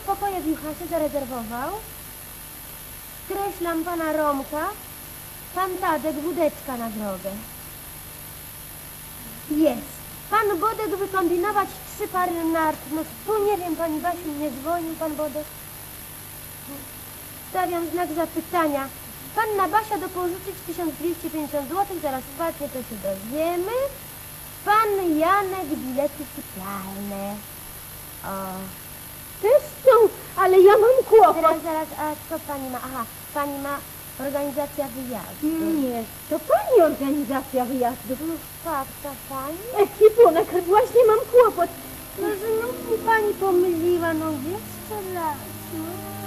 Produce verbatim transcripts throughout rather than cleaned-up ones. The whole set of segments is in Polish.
w pokoju w Juchasie zarezerwował. Skreślam pana Romka. Pan Tadek, wódeczka na drogę. Jest. Pan Bodek wykombinować trzy pary nart. No tu nie wiem, pani Basiu, nie dzwonił pan Bodek. Stawiam znak zapytania. Panna Basia dopożyczyć tysiąc dwieście pięćdziesiąt złotych, zaraz wpadnie, to się dowiemy. Pan Janek, bilety sypialne. O. Też są, ale ja mam kłopot. Zaraz, zaraz, a co pani ma? Aha, pani ma organizacja wyjazdu. Nie, to pani organizacja wyjazdów. No tak, to pani? Ekwipunek, właśnie mam kłopot. No znów mi pani pomyliła, no jeszcze raz. No.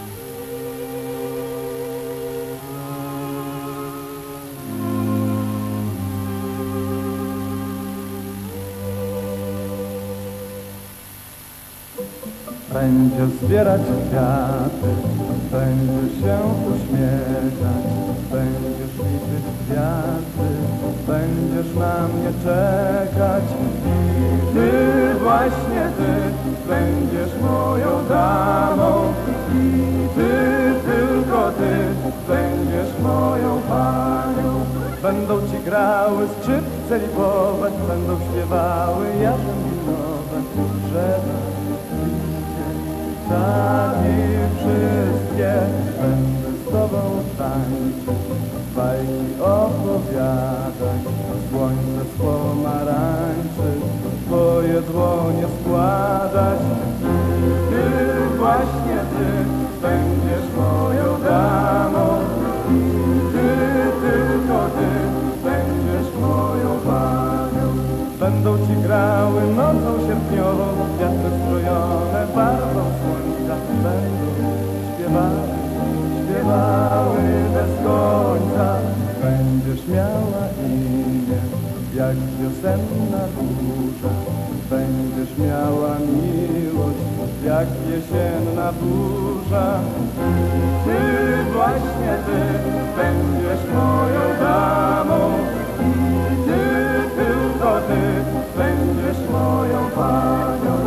Będzie zbierać kwiaty, będzie się uśmiechać, będziesz liczyć gwiazdy, będziesz na mnie czekać i ty, właśnie ty, będziesz moją damą i ty, tylko ty, będziesz moją panią. Będą ci grały skrzypce lipowe, będą śpiewały jarzębinowe drzewa. Ptaki wszystkie, będę z tobą tańczyć, bajki opowiadać, słońce z pomarańczy, twoje dłonie składać. I ty, właśnie ty, będziesz moją damą i ty, tylko ty, będziesz moją panią. Będą ci grały nocą sierpniową, wiatry strojone barwą słońca. Będą śpiewały, śpiewały bez końca. Będziesz miała imię, jak wiosenna burza. Będziesz miała miłość, jak jesienna burza. I ty, właśnie ty, będziesz moją damą i ty, tylko ty, będziesz moją panią.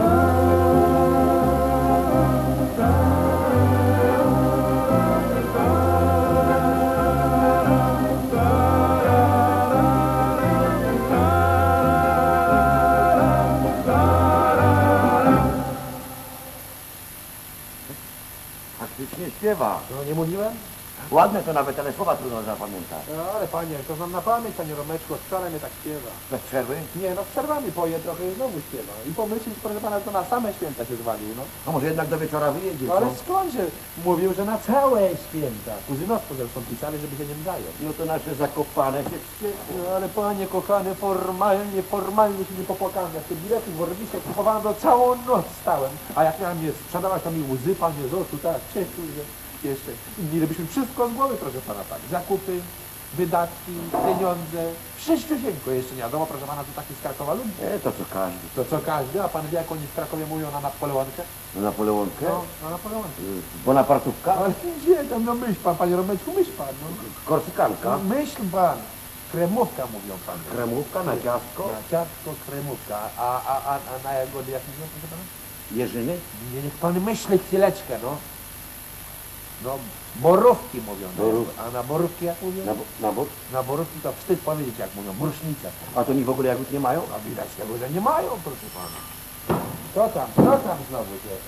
Faktycznie śpiewa. No nie mówiłem? Ładne to nawet, ale słowa trudno zapamiętać. No ale panie, to znam na pamięć, panie Romeczko, wczoraj mnie tak śpiewa. Bez przerwy? Nie, no z przerwami poje trochę i znowu śpiewa. I pomyśleć, proszę pana, to na same święta się zwalił, no. No może jednak do wieczora wyjedzie, No ale co? skądże? Mówił, że na całe święta. Kuzynostwo zresztą pisali, żeby się nie dają. No to nasze zakopane się No ale panie kochany, formalnie, formalnie się nie popłakałem. Jak te bilety w Orlisie kupowałem, to całą noc stałem. A jak miałem je sprzedawać, to mi łzy, panie, z oczu, tak, ciekły, że jeszcze. Mielibyśmy wszystko z głowy, proszę pana, tak. Zakupy, wydatki, pieniądze, wszyściusieńko jeszcze nie wiadomo, proszę pana, to taki z Krakowa lubi. E, to co każdy. To co każdy, a pan wie, jak oni w Krakowie mówią na Napoleonkę? Na Napoleonkę? No, na Napoleonkę. Bonapartówka? Ale gdzie tam, no myśl pan, panie Romeczku, myśl pan, no. Korsykanka? No, myśl pan. Kremówka mówią pan. Kremówka na ciastko? Na ciastko, kremówka. A, a, a, a na jagody jak mówią, proszę pana? Jeżyny? Nie, niech pan myśli chwileczkę, no. No, borówki mówią. Na Borów. jagody. A na borówki jak mówią? Na, bo- na bok? Na borówki to wstyd powiedzieć, jak mówią. Brusznica. A to oni w ogóle jagód nie mają? A widać tego, że nie mają, proszę pana. Co tam? Co tam znowu jest?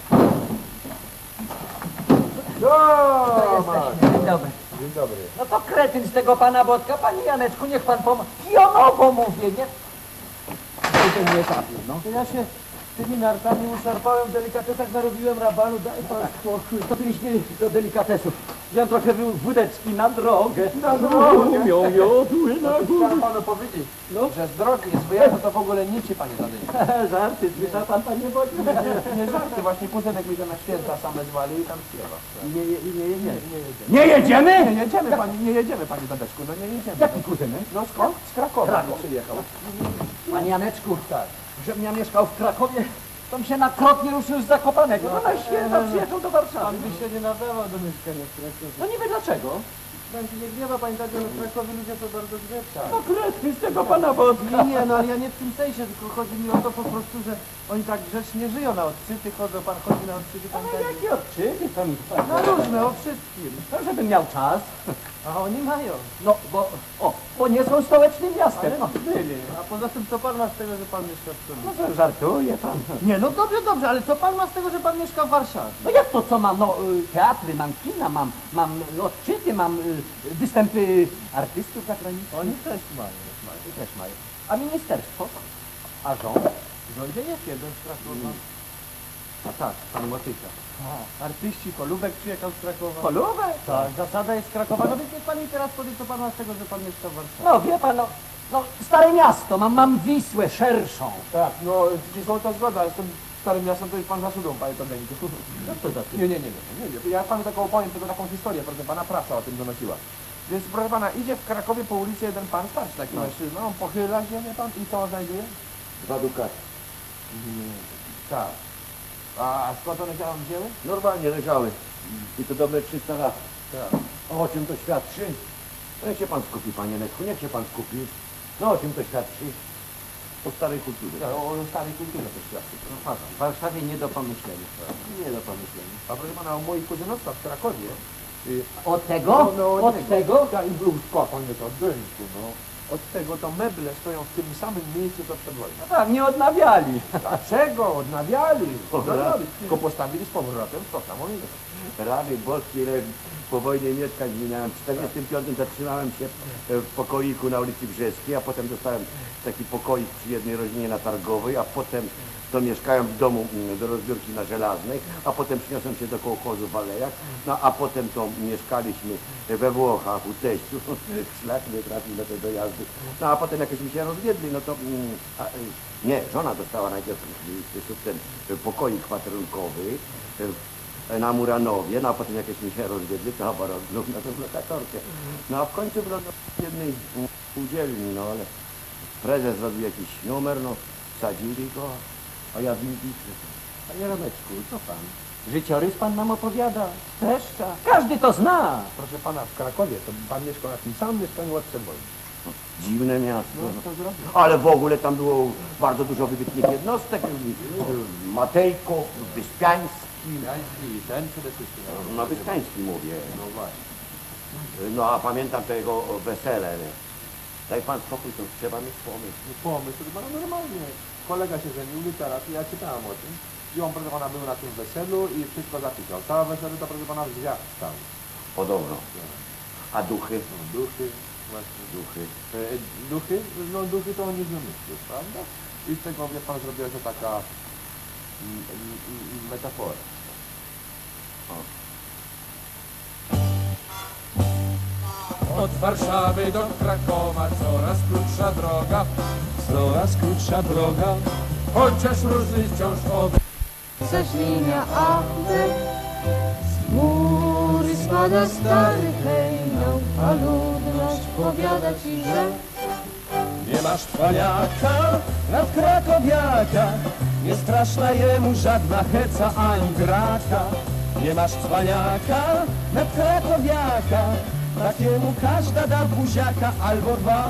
O, Jesteśmy. Dzień dobry. Dzień dobry. No to kretyn z tego pana Bodka. Panie Janeczku, niech pan pomo... Pionowo mówię, nie? Co to nie trafił, no? To ja się tymi nartami uszarpałem, w delikatesach narobiłem rabalu, daj pan spokój. To byliśmy do delikatesów. Wziąłem trochę wy- wódeczki na drogę. Na drogę. Mią jodły na Chciałem panu powiedzieć, No. że z drogi, z wyjazdu to w ogóle nic się panie zadynie. Żarty, słyszał pan, panie Bodku? Nie, nie żarty, właśnie kuzynek mi to na święta same zwalił i tam śpiewa. Nie, nie, nie, nie, nie. Nie jedziemy. Nie jedziemy? Nie jedziemy, pani, nie jedziemy, panie Tadeczku, no nie jedziemy. Jaki kuzynek? No skąd? Z Krakowa Kraków. przyjechał. Panie Janeczku, Tak. żebym ja mieszkał w Krakowie, to mi się na krok nie ruszył z Zakopanego. No na święta przyjechał do Warszawy. Pan by się nie nadawał do mieszkania w Krakowie. No niby dlaczego? Pan się nie gniewa, pani tak, ale w Krakowie ludzie to bardzo grzeczni. No krety z tego pana Botka. Nie, nie, no ale ja nie w tym sensie, tylko chodzi mi o to po prostu, że oni tak grzecznie żyją, na odczyty chodzą, pan chodzi na odczyty, pan tak... Jakie odczyty to mi pan? No różne, o wszystkim. No, żebym miał czas. A oni mają. No, bo, o, bo nie są stołecznym miastem. Ale No. byli. A poza tym co pan ma z tego, że pan mieszka w No stolicy? to żartuje pan. Nie, no dobrze, dobrze, ale co pan ma z tego, że pan mieszka w Warszawie? No jak to co mam? No y, teatry, mam kina, mam, mam odczyty, mam y, występy artystów zagranicznych. Oni też mają. Oni też mają. A ministerstwo? A rząd? W rządzie jest jeden z Krakowa. A tak, pan Motyka. A, artyści, Polubek przyjechał z Krakowa. Polówę? Tak, zasada jest z Krakowa. No więc niech pan mi teraz powie, co pan ma z tego, że pan mieszka w Warszawie. No wie pan, no, no stare miasto, mam, mam Wisłę szerszą. Tak, no są to zgoda, jestem starym miastem, to jest pan zasłudą, panie Tadeuszku. No to za Nie, nie, nie, nie, nie, nie. Ja panu taką opowiem, tylko taką historię, proszę pana, prasa o tym donosiła. Więc proszę pana, idzie w Krakowie po ulicy jeden pan, starszy taki mężczyzna, on pochyla się, wie pan, i co on znajduje? Dwa dukaty. Tak. A skąd one się tam wzięły? Normalnie leżały. I to dobre trzysta lat. Tak. O czym to świadczy? No niech się pan skupi, panie Neczku, niech się pan skupi. No o czym to świadczy? O starej kulturze. Ja, o, o starej kulturze to świadczy. No, patrz, w Warszawie nie do pomyślenia. Nie do pomyślenia. A proszę pana, o moich kuzynostwach w Krakowie. Y, Od tego? no, Od tego? Ja, i był skład, panie Tadeuszku, no. Od tego to meble stoją w tym samym miejscu, co przed wojną. No tak, nie odnawiali. Dlaczego? Odnawiali. Dobra. Odnawiali. Tylko postawili z powrotem w to samo miejsce. Rady boskie, ile po wojnie mieszkań zmieniałem. W czterdziestym piątym zatrzymałem się w pokoiku na ulicy Brzeskiej, a potem dostałem taki pokoik przy jednej rodzinie na Targowej, a potem to mieszkałem w domu mm, do rozbiórki na Żelaznej, a potem przyniosłem się do kołchozu w Alejach, no a potem to mieszkaliśmy we Włochach u teściu, szlak nie trafił na te dojazdy, no a potem jakoś mi się rozwiedli, no to mm, a, y, nie, żona dostała najpierw y, ten y, pokoik kwaterunkowy, y, na Muranowie, no a potem jakieś mi się rozwiedli, to chyba rozgląd na tę lokatorkę. No a w końcu wylądowałem w jednej mm, spółdzielni, no ale prezes zrobił jakiś numer, no wsadzili go, a ja w nim piszę. Panie Romeczku, co pan? Życiorys pan nam opowiada. Streszcza. Każdy to zna. Proszę pana, w Krakowie to pan mieszkał na tym samym mieszkaniu od przed wojny. Dziwne miasto. No, to zrobił. Ale w ogóle tam było bardzo dużo wybitnych jednostek. Matejko, Wyspiański. Jański, ten przede wszystkim. No Wyspiański mówię. No właśnie. No a pamiętam to jego wesele. Nie? Daj pan spokój, to trzeba mieć pomysł. No pomysł, to chyba normalnie. Kolega się żenił, literat, ja czytałem o tym. I on, proszę pana, był na tym weselu i wszystko zapisał. Całe wesele to, proszę pana, w drzwiach stał. Podobno. A duchy? No, duchy, właśnie. Duchy. E, duchy? No duchy to on nie wymyślił, prawda? I z tego, wie pan, zrobiła się taka mm, mm, metafora. Od Warszawy do Krakowa coraz krótsza droga, coraz krótsza droga, chociaż różny wciąż oby. Zaś linia A, B, z góry spada stary hejnał, a ludność powiada ci, że Nie masz trwaniaka nad krakowiaka, nie straszna jemu żadna heca ani draka. Nie masz trwaniaka nad krakowiaka, takiemu każda da buziaka albo dwa.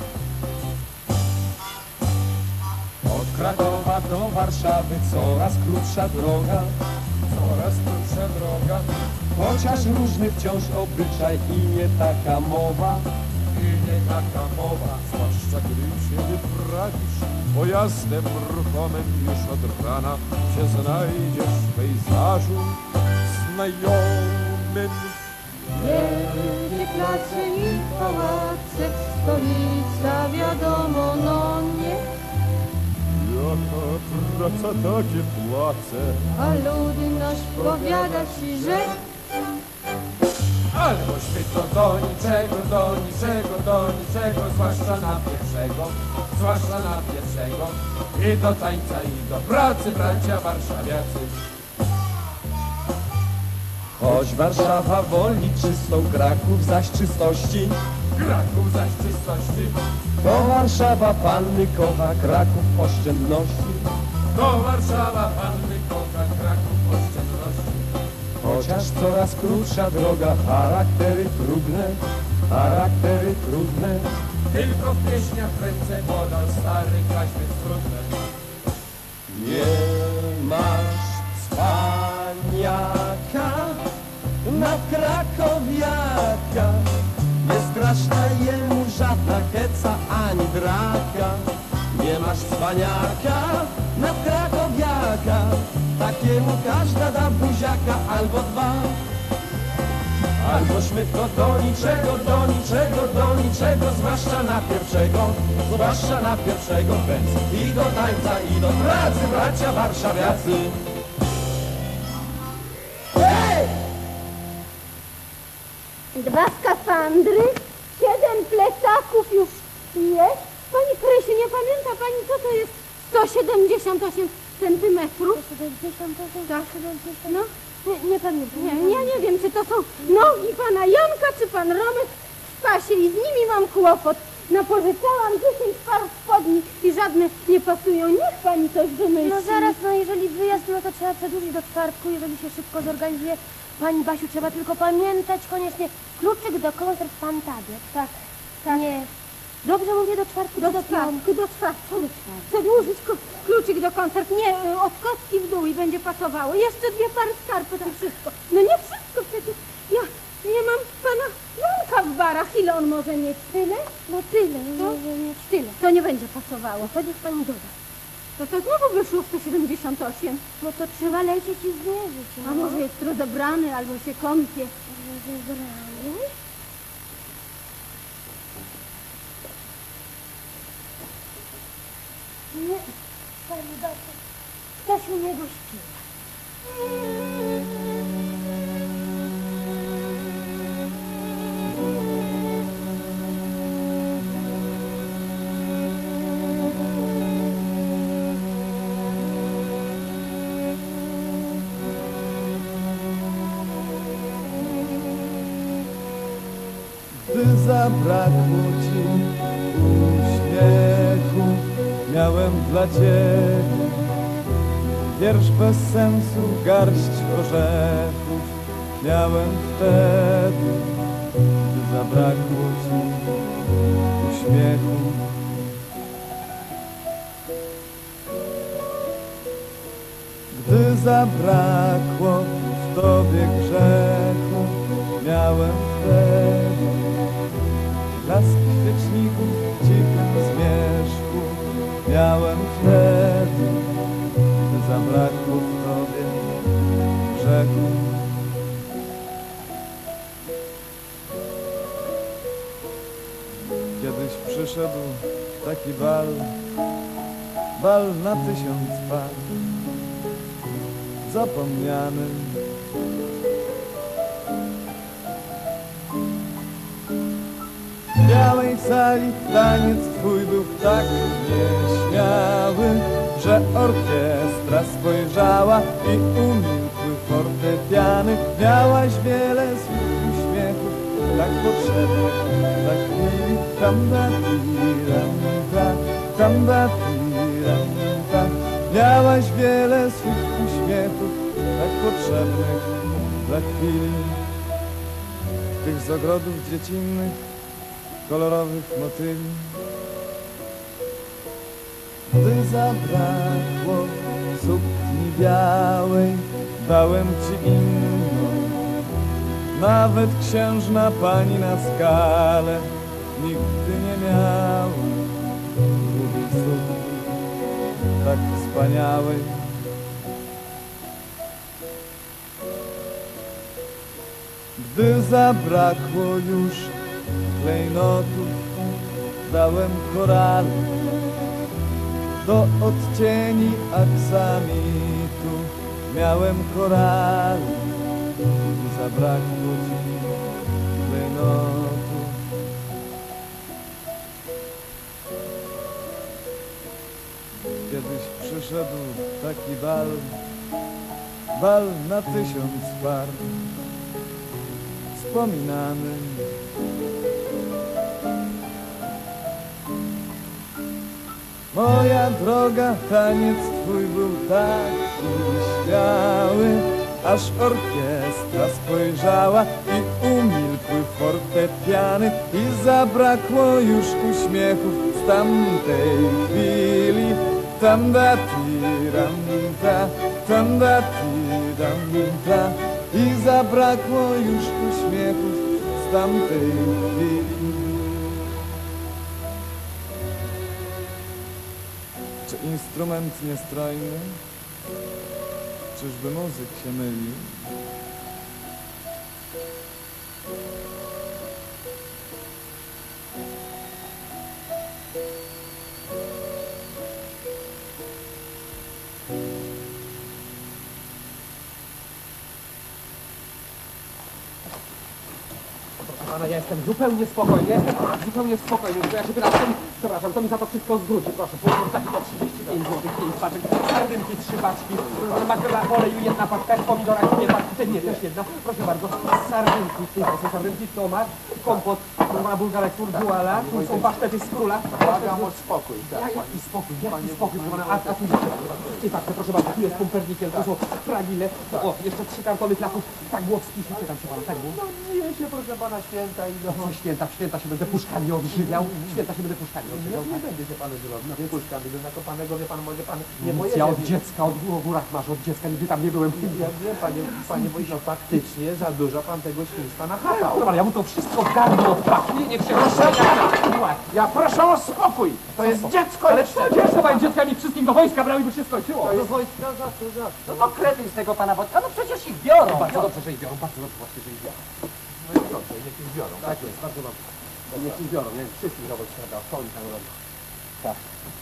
Od Krakowa do Warszawy coraz krótsza droga, coraz krótsza droga, chociaż różny wciąż obyczaj i nie taka mowa, i nie taka mowa, zwłaszcza gdy się wyprawisz pojazdem ruchomym, już od rana się znajdziesz w pejzażu znajomym. wielkie place i pałace, stolica wiadomo, no nie, Jaka praca, takie płace. a ludność powiada ci, że Ale oświetlo do niczego, do niczego, do niczego, zwłaszcza na pierwszego, zwłaszcza na pierwszego. I do tańca, i do pracy, bracia warszawiacy. Choć Warszawa woli czystą, Kraków zaś czystości, Kraków zaś czystości, to Warszawa panny kocha, Kraków oszczędności, to Warszawa panny kocha, Kraków oszczędności. Chociaż chociaż coraz krótsza droga. Charaktery trudne, charaktery trudne, tylko w pieśniach w ręce modal stary kaźmy trudne. Nie masz cwaniaka na krakowiaka, nie straszna jemu żadna keca ani draka. Nie masz cwaniaka na krakowiaka, takiemu każda da buziaka albo dwa. Albo szmytko do niczego, do niczego, do niczego, zwłaszcza na pierwszego, zwłaszcza na pierwszego, więc i do tańca, i do pracy, bracia warszawiacy. Hej! Dwa skafandry, siedem plecaków już jest. Pani Krysiu, nie pamięta pani, co to jest sto siedemdziesiąt osiem centymetrów? sto siedemdziesiąt osiem? Tak. No, nie, nie pamiętam. Nie, ja nie wiem, czy to są nogi pana Janka, czy pan Romek w pasie i z nimi mam kłopot. Napożyczałam dziesięć par spodni i żadne nie pasują. Niech pani coś wymyśli. No zaraz, no jeżeli wyjazd, no to trzeba przedłużyć do czwartku, jeżeli się szybko zorganizuje. Pani Basiu, trzeba tylko pamiętać koniecznie kluczyk do konserw Pantabiet. Tak, tak. Nie. Dobrze mówię, do czwartku, Do do czwartku, do czwartku. Przedłużyć ku- kluczyk do koncert. Nie, y, od kostki w dół i będzie pasowało. Jeszcze dwie pary skarpet i wszystko. No nie wszystko przecież. Ja nie mam pana Janka w barach. Ile on może mieć? Tyle? No tyle. To? Może mieć tyle. To nie będzie pasowało. To niech pani doda. To to znowu wyszło sto siedemdziesiąt osiem. No to trzeba lecieć i zmierzyć. No. A może jest rozebrany albo się kąpie. Rozebrany? Nie, pani Basiu, Stasiu nie gościła. Gdy zabrakło ci uśmiechu, miałem dla ciebie wiersz bez sensu, garść orzechów. Miałem wtedy, gdy zabrakło ci uśmiechu. Gdy zabrakło w tobie grzechu, miałem wtedy blask świeczników w cichym zmierzchu. Miałem wtedy, gdy zabrakło w tobie grzechu. Kiedyś przyszedł taki bal, bal na tysiąc par, zapomniany. W białej sali taniec twój był tak nieśmiały, że orkiestra spojrzała i umilkły fortepiany. Miałaś wiele swych uśmiechów, tak potrzebnych dla chwili. Tam da tiram ta, tam da tiram ta. Miałaś wiele swych uśmiechów, tak potrzebnych dla chwili. Tych z ogrodów dziecinnych, kolorowych motyli. Gdy zabrakło sukni białej, dałem ci inną. Nawet księżna pani na skale nigdy nie miała długiej sukni tak wspaniałej. Gdy zabrakło już klejnotów, dałem korale do odcieni aksamitu. Miałem korale, gdy zabrakło ci klejnotów. Kiedyś przyszedł taki bal, bal na tysiąc par, wspominany. Moja droga, taniec twój był taki śmiały, aż orkiestra ta spojrzała i umilkły fortepiany i zabrakło już uśmiechów z tamtej chwili. Tam da ti ram ta, tam da ti ram ta i zabrakło już uśmiechów z tamtej chwili. Czy instrument niestrojny? Czyżby muzyk się mylił? Proszę pana, ja jestem zupełnie spokojny, jestem zupełnie spokojny, bo ja się teraz, przepraszam, to mi za to wszystko zwróci, proszę, pół taki to trzydzieści pięć złotych, pięć paczek, sardynki, trzy paczki, makrola w oleju, jedna paczka, pomidora, dwie paczki, nie, też jedna, proszę bardzo, sardynki, to są sardynki, tomat, kompot, na bulgarek turduala, tu są pasztety z króla. Błagam o spokój. Ja, jaki spokój, jaki spokój, proszę pana, a, a tu nie patrzę, proszę bardzo, tu jest pumpernikiel, tu są fragile, o, jeszcze trzy kartony flaków, tak było w spisie, tam się pana, tak było? No nie się, proszę pana, święta i do... No święta, święta się będę puszkami odżywiał, święta się będę puszkami Nie, odżywiał, nie tak? będzie się panu żywał, no puszkami do zakopanego, wie pan, może pan nie Nic, pojedzie. ja od dziecka, od o górach masz, od dziecka, nigdy tam nie byłem. Ja wiem, panie, panie Wójcie, no faktycznie za dużo pan tego świństwa nachapał. Dobra, ale ja mu to wszystko w gardło odpakuje, niech się Proszę, rozszerza. ja proszę o spokój, to jest dziecko Ale jeszcze. przecież swoim dzieckiem i wszystkim do wojska brał i by się skończyło. Do wojska za to, za to. No to kredyt z tego pana Wodka, no przecież ich biorą. Bardzo dobrze, że ich biorą, bardzo dobrze właśnie, że ich biorą. No i dobrze, niech ich biorą. Tak jest, bardzo dobrze. To niech ich biorą, nie? Wszystkich do wojska brał, co oni tam robią. Tak.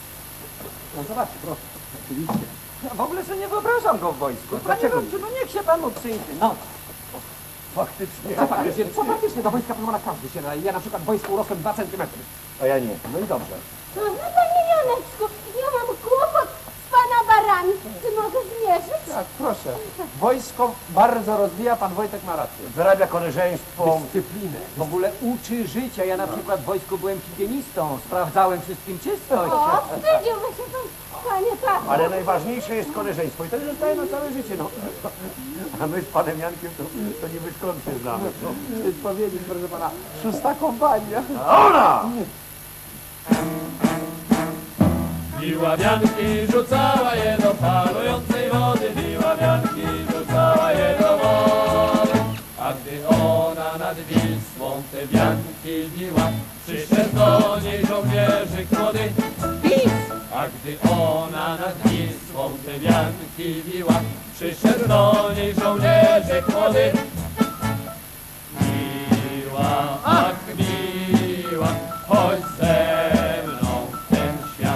No zobaczcie, proszę, oczywiście. Ja w ogóle sobie nie wyobrażam go w wojsku. Dlaczego? No niech się pan uprzyjmie. No. Faktycznie. Co faktycznie, co faktycznie do wojska pana każdy się nadaje. Ja na przykład w wojsku urosłem dwa centymetry. A ja nie. No i dobrze. No, no panie Janeczku, ja mam kłopot z pana barami. Czy mogę zmierzyć? Tak, proszę. Wojsko bardzo rozwija, pan Wojtek ma rację. Wyrabia koleżeństwo. Dyscyplinę. W ogóle uczy życia. Ja na przykład w wojsku byłem higienistą. Sprawdzałem wszystkim czystość. O, wstydziłby się pan, panie tato. Ale najważniejsze jest koleżeństwo i to zostaje na całe życie, no. A my z panem Jankiem to, to niby skąd się znamy. No. Chcę powiedzieć, proszę pana, szósta kompania. A ona! Biła wianki, rzucała je do palującej wody, biła wianki, rzucała je do wody. A gdy ona nad Wisłą te wianki biła, przyszedł do niej żołnierzyk młody. A gdy ona nad Wisłą te wianki biła, przyszedł do niej żołnierzyk młody. Miła, ach miła, chodź ze mną w ten świat.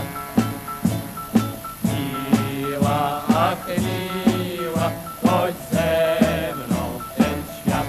Miła, ach miła, chodź ze mną w ten świat.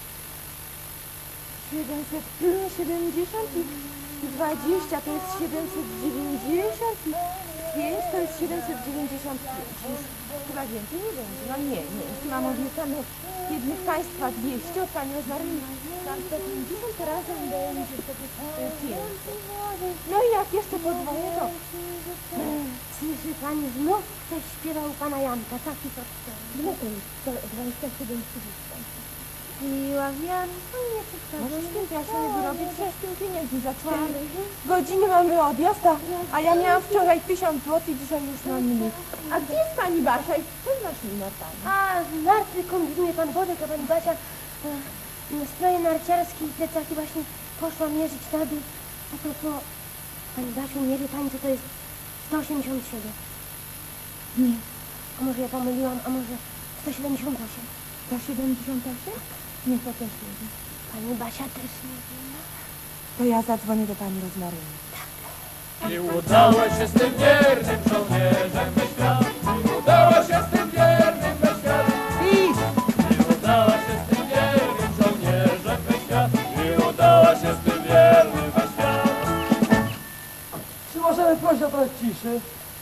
siedemset siedemdziesiąt i dwadzieścia to jest siedemset dziewięćdziesiąt i pięć to jest siedemset dziewięćdziesiąt pięć. Już chyba więcej nie będzie. No nie, nie. Jeśli mam obiecane jednych państwa dwieście od pani Rozmaryny, mam sto pięćdziesiąt, to razem będzie wtedy pięćset. No i jak jeszcze podwoję, to... Słyszy pani, znów ktoś śpiewał pana Janka, taki to cztery. No to jest sto dwadzieścia siedem trzydzieści. Miła wianka, nie czytam. Może święty, ja sobie wyrobię troszkę pieniędzy zaczęłam. Godziny mamy odjazd, a, a ja miałam wczoraj tysiąc złotych, dzisiaj już mam mniej. A gdzie jest pani Basia i co z naszymi nartami? A, narty kombinuje pan Wodek, a pani Basia e, stroje narciarskie i plecaki właśnie poszła mierzyć na dół. A propos, pani Basiu, nie wie pani, co to jest sto osiemdziesiąt siedem? Nie. A może ja pomyliłam, a może sto siedemdziesiąt osiem? sto siedemdziesiąt osiem? Nie, to też nie wiem. Pani Basia też nie wie. To ja zadzwonię do pani Rozmaryny. I udało się z tym wiernym żołnierzem we świat. I udało się z tym wiernym we świat. I udało się z tym wiernym żołnierzem we świat. I udało się z tym wiernym we świat. Czy możemy prosić o trochę ciszy?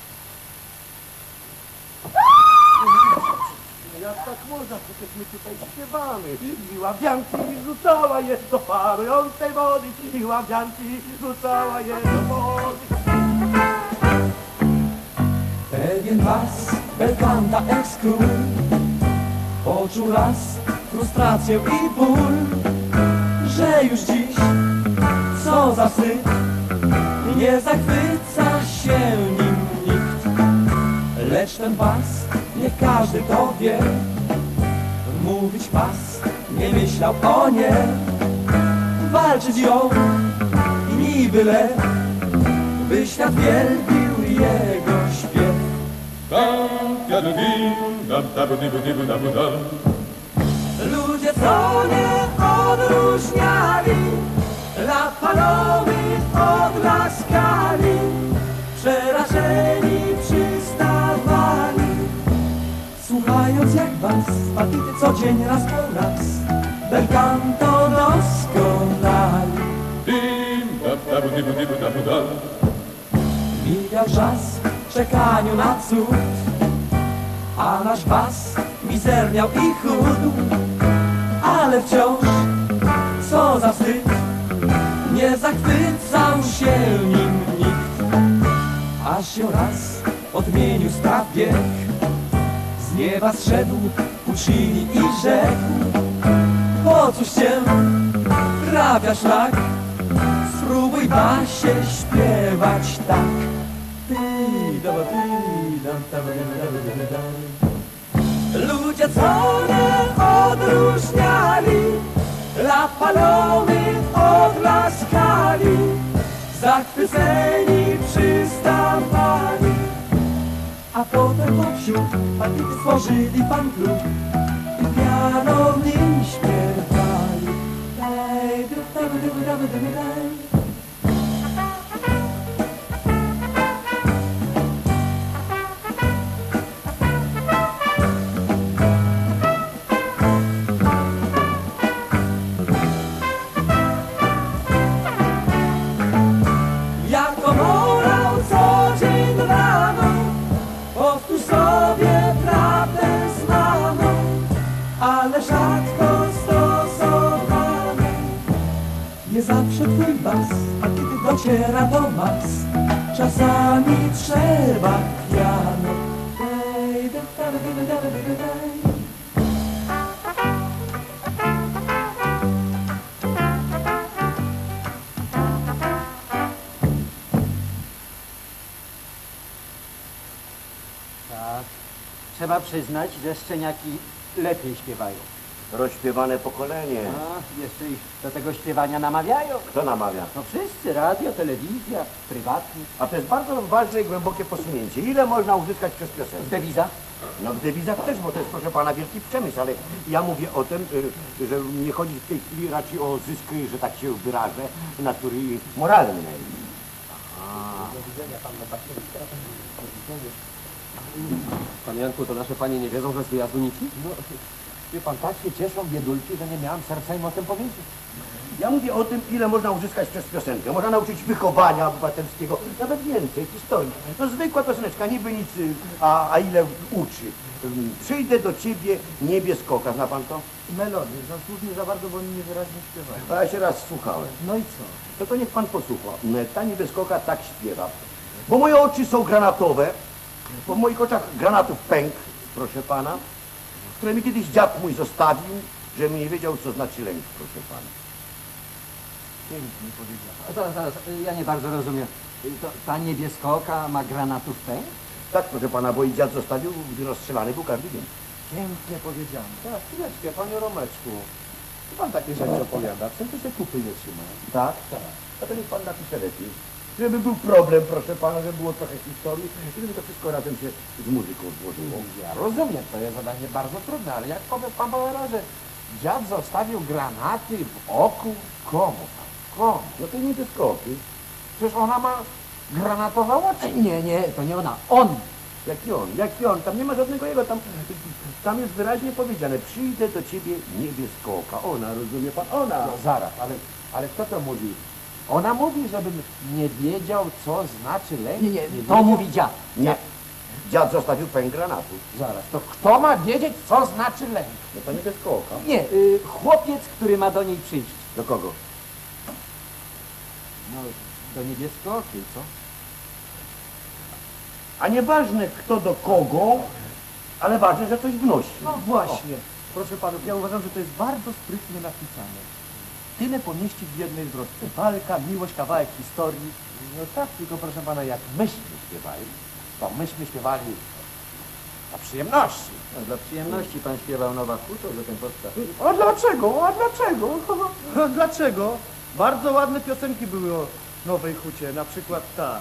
Jak tak można, przecież my tutaj śpiewamy. I ławianki rzucała je do parującej wody. I ławianki rzucała je do wody. Pewien was, belkanta ex-król, poczuł raz frustrację i ból, że już dziś, co za wstyd, nie zachwyca się nim nikt. Lecz ten pas, nie każdy to wie, mówić pas, nie myślał o nie, walczyć ją i niby lew, by świat wielbił jego śpiew. Ludzie, co nie odróżniali lat palomy odlaskali, przerażeni przystawali, słuchając jak was patity co dzień raz po raz bel canto doskonali. Mijał czas w czekaniu na cud, a nasz bas mizerniał i chudł, ale wciąż, co za wstyd, nie zachwycał się nim nikt. Aż się raz odmienił spraw bieg, z nieba zszedł Puccini i rzekł: po cóż cię trafia szlak, spróbuj basie śpiewać tak. Ludzie, co nie odróżniali lat palomy odlaskali, zachwyceni przystawali, a potem wśród patity stworzyli fan klub i piano w nim śpiewali. Daj, du, daj, du, daj, du, daj, daj. Nie zawsze twój bas, a kiedy dociera do mas, czasami trzeba piano. Daj, daj, daj, daj, daj, daj. Tak, trzeba przyznać, że szczeniaki lepiej śpiewają. Rozśpiewane pokolenie. A, jeszcze ich do tego śpiewania namawiają. Kto namawia? No wszyscy, radio, telewizja, prywatni. A to jest bardzo ważne i głębokie posunięcie. Ile można uzyskać przez W piosenkę? dewizach? No w dewizach też, bo to jest, proszę pana, wielki przemysł, ale ja mówię o tym, y, że nie chodzi w tej chwili raczej o zysk, że tak się wyrażę, natury moralnej. Panie Janku, to nasze panie nie wiedzą, że z wyjazdu niki? No, wie pan, tak się cieszą biedulki, że nie miałem serca im o tym powiedzieć. Ja mówię o tym, ile można uzyskać przez piosenkę. Można nauczyć wychowania obywatelskiego, nawet więcej, historii. No zwykła pioseneczka, niby nic, y, a, a ile uczy. Ym, Przyjdę do ciebie, niebieskoka, zna pan to? Melodię, no nie za bardzo, bo oni niewyraźnie śpiewają. A ja się raz słuchałem. No i co? No to niech pan posłucha. Ta niebieskoka tak śpiewa. Bo moje oczy są granatowe, bo w moich oczach granatów pęk, proszę pana, które mi kiedyś dziad mój zostawił, żebym nie wiedział, co znaczy lęk, proszę pana. Pięknie powiedziałem. Zaraz, zaraz, ja nie bardzo rozumiem. To, ta niebieskoka ma granatów pęk? Tak, proszę pana, bo i dziad zostawił, gdy rozstrzelany był każdy dzień. Pięknie powiedziane. Tak, chwileczkę, panie Romeczku. Czy pan takie rzeczy opowiada? Przecież się kupy nie trzyma. Tak? Tak. A to niech pan napisze lepiej. Żeby był problem, proszę pana, żeby było trochę historii i żeby to wszystko razem się z muzyką złożyło. Ja rozumiem, to jest zadanie bardzo trudne, ale jak powie pan Bauera, że dziad zostawił granaty w oku? Komu pan? Komu? No to nie te skoki. Przecież ona ma granatowe oczy. Nie, nie, to nie ona. On! Jaki on? Jaki on? Tam nie ma żadnego jego, tam, tam jest wyraźnie powiedziane, przyjdę do ciebie niebieskoka. Ona, rozumie pan? Ona. No zaraz, ale, ale kto to mówi? Ona mówi, żebym nie wiedział, co znaczy lęk. Nie, nie, to wiedział- mówi dziad. Nie. Dziad zostawił pęk granatu. Zaraz, to kto ma wiedzieć, co znaczy lęk? No to niebieskoka. Nie, y, chłopiec, który ma do niej przyjść. Do kogo? No, do niebieskokiej, co? A nieważne kto do kogo, ale ważne, że coś wnosi. No właśnie. Proszę panów, ja uważam, że to jest bardzo sprytnie napisane. Tyle pomieści w jednej zwrotce. Walka, miłość, kawałek historii. No tak, tylko proszę pana, jak myśmy śpiewali, to myśmy śpiewali dla przyjemności. No, dla przyjemności pan śpiewał Nowa Huto, że ten podstaw. A dlaczego? A dlaczego? Dlaczego? Bardzo ładne piosenki były o Nowej Hucie, na przykład ta.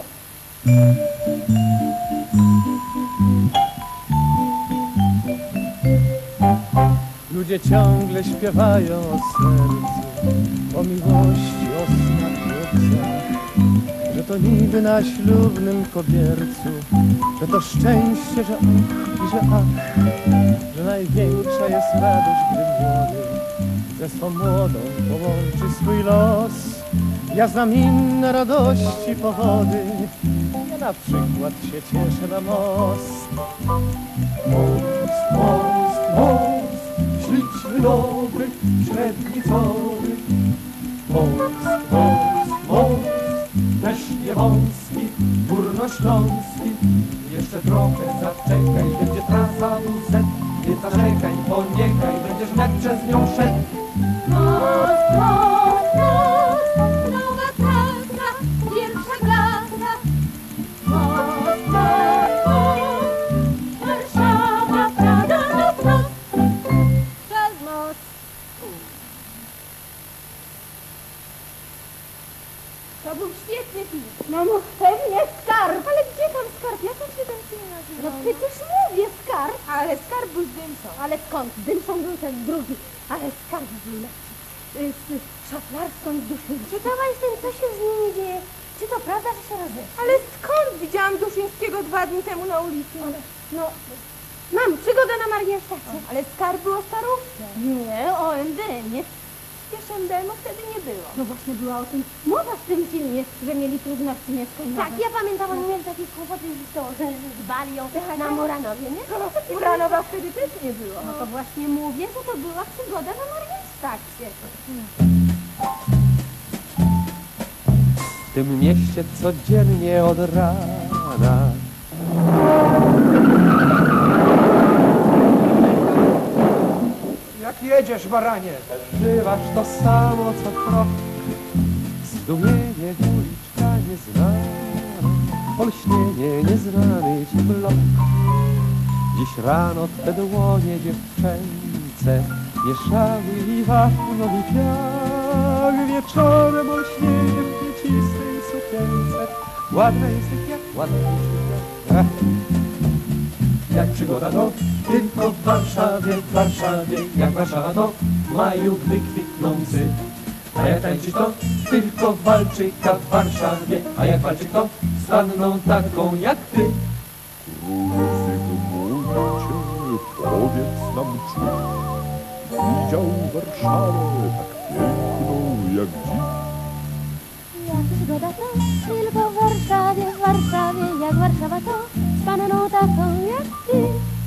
Ludzie ciągle śpiewają o sercu, o miłości, o smaku, że to niby na ślubnym kobiercu, że to szczęście, że ach i że ach, że największa jest radość, gdy młody ze swą młodą połączy swój los. Ja znam inne radości powody, ja na przykład się cieszę na most. Most, most, most, śliczny, dobry, średnicowy. Most, most, most, też nie wąski, górnośląski. Jeszcze trochę zaczekaj, będzie trasa U Z. Nie zaczekaj, bo niechaj będziesz jak przez nią szedł. Most, most, most, nowa trasa, pierwsza klasa. Most, most, most, Warszawa, Praga, no prost, przez most. To był świetny film. No mów pewnie Skarb. Ale gdzie tam Skarb? Jak on się ten film nazywa? No przecież mówię Skarb. Ale Skarb był z Dymsą. Ale skąd? Dymsą był ten drugi. Ale Skarb był lepszy. Y, Z szaflarską i Duszyńską. Ciekawa jestem, co się z nimi dzieje. Czy to prawda, że się rozeszli? Ale skąd? Widziałam Duszyńskiego dwa dni temu na ulicy. No, mam przygodę na Mariensztacie. Ale Skarb było starówkę. Nie, o M D, nie. Przecież M D M wtedy nie było. No właśnie była o tym mowa w tym filmie, że mieli trudności nieskończone. Tak, ja pamiętam, oni mieli takie kłopoty z tą, że dbali ją na Muranowie, nie? Muranowa wtedy też nie było. No to właśnie mówię, że to była przygoda na Mariensztacie. W tym mieście codziennie od rana Jak jedziesz, baranie? przeżywasz to samo co krok. Zdumienie uliczka nieznana, olśnienie nieznany ci blok. Dziś rano twe dłonie dziewczęce mieszały i wapnowi piach. Wieczorem olśnienie w kwiecistej sukience. Ładna jesteś jak ładna jesteś. Jak przygoda to tylko w Warszawie, w Warszawie. Jak Warszawa to w maju, gdy kwitnący. A jak tańczyć to tylko walczyka w Warszawie. A jak walczyk to z panną taką jak ty. Powiedz nam, czy widział Warszawę tak piękną jak dziś? Jak przygoda to tylko w Warszawie, w Warszawie. Jak Warszawa to z panną taką jak ty.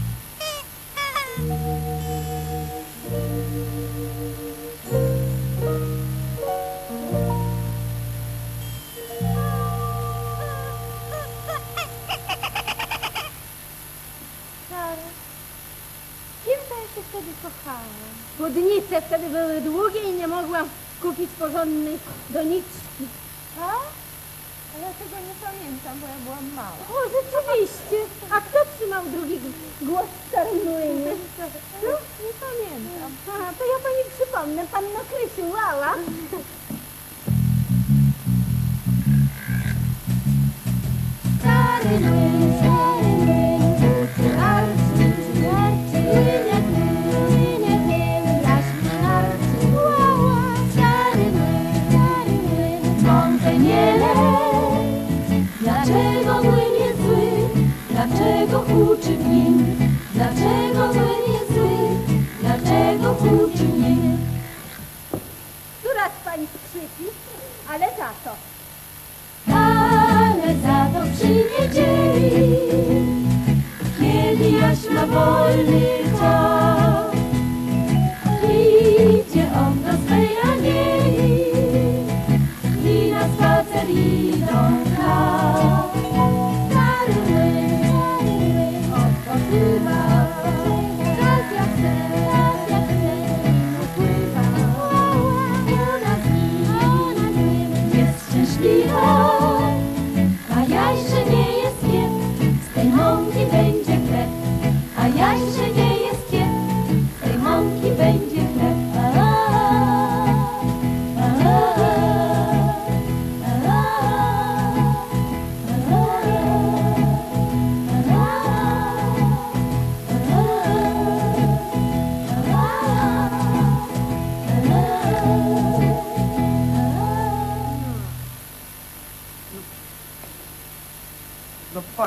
Kim to ja się wtedy kochałam? Spódnice wtedy były długie i nie mogłam kupić porządnej doniczki. A? A ja tego nie pamiętam, bo ja byłam mała. O, rzeczywiście. A kto trzymał drugi g- głos w starym młynie? No, nie pamiętam. A, to ja pani przypomnę. Panno Krysiu, łała. Stary młyn, stary młyn, buty arcy, arcy, młyniak młyn, młyniak młyn, jaśny arcy, łała. Stary młyn, stary młyn, dzwonkę nie lej. Dlaczego młyn jest zły? Dlaczego huczy w nim? Dlaczego młyn jest zły? Dlaczego huczy w nim? Która z pani skrzypi? Ale za to. Ale za to przy niedzieli, kiedy Jaś ma wolny czas, idzie on do swej anieli i na spacer idą tam. Stary młyn, stary młyn odpoczywa, czas jak sen.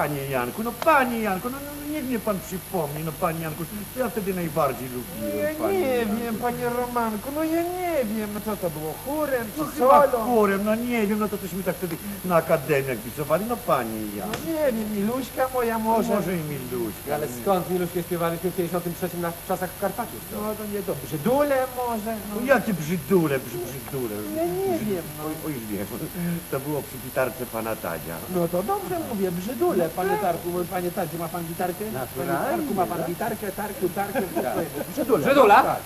panie Janku, no panie Janku, no, no niech mnie pan przypomni, no panie Janku, to ja wtedy najbardziej lubiłem, Ja panie nie Janku. wiem, panie Romanku, no ja nie wiem, no co to było, chórem No czy chyba solą? chórem, no nie wiem, no to tośmy tak wtedy na akademiach pisowali, no panie No Janku. nie wiem, Miluśka moja może. Może i Miluśka. Ale skąd Miluśkę śpiewaliśmy w pięćdziesiątym trzecim na czasach w Karpaciu? No to nie to brzydule może. No No. jakie brzydule, brzy, brzydule. Ja nie wiem, no. Oj, oj, wiem, to było przy gitarce pana Tadzia. No to dobrze mówię, brzydule, panie Tarku, bo panie Tadzie, ma pan gitarkę? Panie Tarku, ma pan gitarkę, Tarku, Tarkę, brzydule. Brzydula? Tak.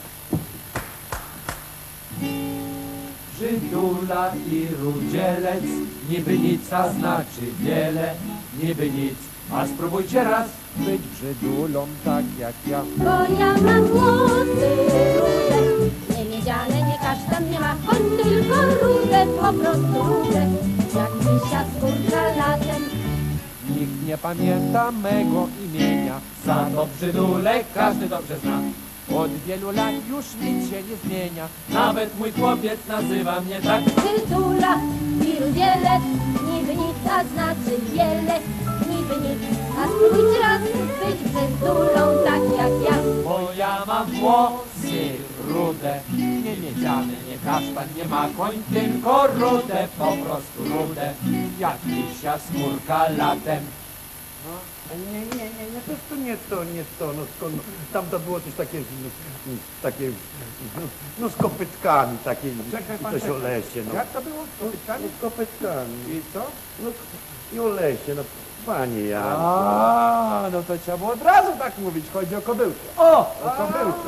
Brzydula i rudzielec, niby nic, a znaczy wiele, niby nic. A spróbujcie raz być brzydulą tak jak ja. Bo ja mam włosy rude, nie miedziane, nie kasztan, nie ma koń, tylko rude, po prostu rude, jak misia skórka latem. Nikt nie pamięta mego imienia, za to brzydulę każdy dobrze zna. Od wielu lat już nic się nie zmienia, nawet mój chłopiec nazywa mnie tak. Brzydula i rudzielec, niby nic, a znaczy wiele, niby nic. A spróbujcie raz być brzydulą tak jak ja. Bo ja mam włosy rude, nie miedziane, nie kasztan, nie ma koń, tylko rude, po prostu rude, jak misia skórka latem. Nie, nie, nie, nie, to, to nie to, nie to, no skąd, no, tam to było coś takie, no, takie, no, no z kopytkami, takie, Czekaj i pan, coś o czekaj. lesie, no. Jak to było? Z kopytkami? No, z kopytkami. I co? No i o lesie, no panie Janku. A, no to trzeba było od razu tak mówić, chodzi o kobyłkę. O, o kobyłkę.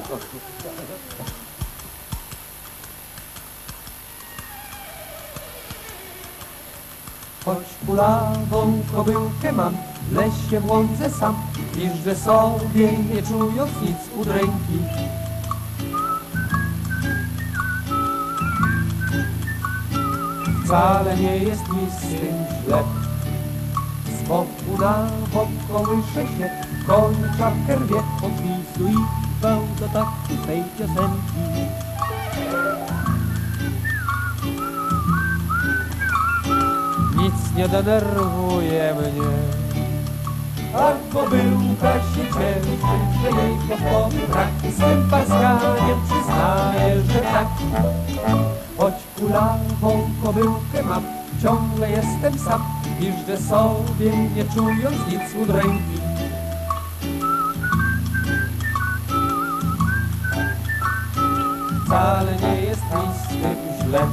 Choć kulawą kobyłkę mam, w lesie w łące sam, jeżdżę sobie, nie czując nic udręki. Wcale nie jest mi z tym źle. Z boku na bok kołyszę się, koń czapkę rwie, podpisuję do taktu tej piosenki. Nic nie denerwuje mnie, a kobyłka się cieszy, że jej podpowy brak. Swym paskaniem przyznaję, że tak. Choć kulawą kobyłkę mam, ciągle jestem sam, jeżdżę sobie, nie czując nic udręki. Wcale nie jest mi z tym źle.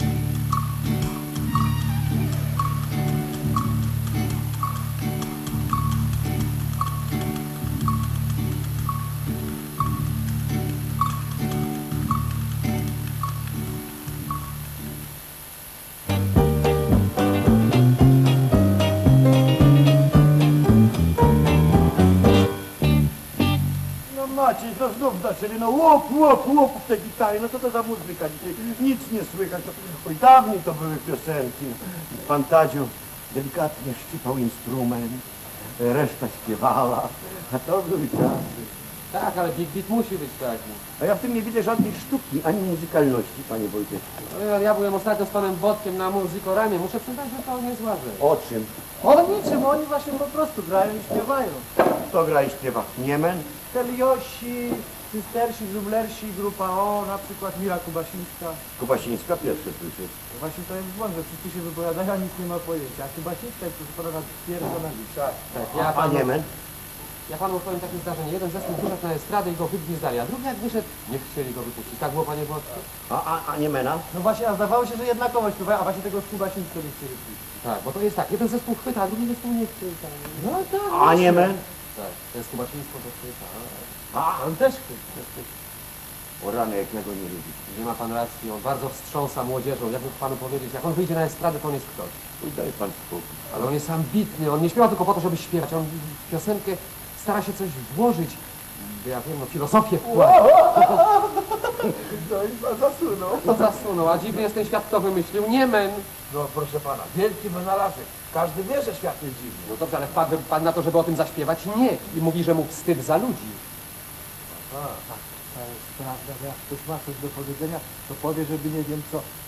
No Maciej, to znów zaczęli, no łop, łop, łop w tej gitarze, no co to za muzyka dzisiaj, nic nie słychać, no, oj dawniej to były piosenki, pan Tadziu delikatnie szczypał instrument, reszta śpiewała, a to były czasy. Tak, ale Big Beat musi być taki. A ja w tym nie widzę żadnej sztuki, ani muzykalności, panie Wojciechku. Ja, ja byłem ostatnio z panem Wodkiem na muzykoramie, muszę przyznać, że to niezła rzecz. O czym? O niczym, oni właśnie po prostu grają i śpiewają. Kto gra i śpiewa? Niemen? Teliosi, cystersi, żublersi, grupa O, na przykład Mira Kubasińska. Kubasińska pierwsze słyszy. To właśnie to jest błąd, że wszyscy się wypowiadają, a nikt nie ma pojęcia. A Kubasińska jest proszę pana pierdolona tak. Tak, A, ja a panu, Niemen? ja panu powiem takie zdarzenie. Jeden zespół wyszedł na estradę i go wybnie zdali, a drugi jak wyszedł, nie chcieli go wypuścić. Tak było, panie Wodku? A, a, a Niemena? No właśnie, a zdawało się, że jednakowo śpiewają, a właśnie tego Kubasińskiego nie chcieli puścić. Tak, bo to jest tak, jeden zespół chwyta, a drugi zespół nie chwyta. No tak. A Niemen? Tak, to jest kubaczyństwo, to chwyta. A, On też chwyta. o rany, jak ja go nie lubię. Nie ma pan racji, on bardzo wstrząsa młodzieżą. Jakby panu powiedzieć, jak on wyjdzie na estradę, to on jest ktoś. Oj, daj pan spokój. Ale on jest ambitny, on nie śpiewa tylko po to, żeby śpiewać. On w piosenkę stara się coś włożyć. Ja wiem, no filozofię wkłada. No i pan zasunął. To zasunął, a dziwny jest ten świat, kto wymyślił. Niemen. No proszę pana, wielki wynalazek. Każdy wie, że świat jest dziwny. No dobrze, ale wpadł pan na to, żeby o tym zaśpiewać? Nie. I mówi, że mu wstyd za ludzi. To jest prawda, że jak ktoś ma coś do powiedzenia, to powie, żeby nie wiem co,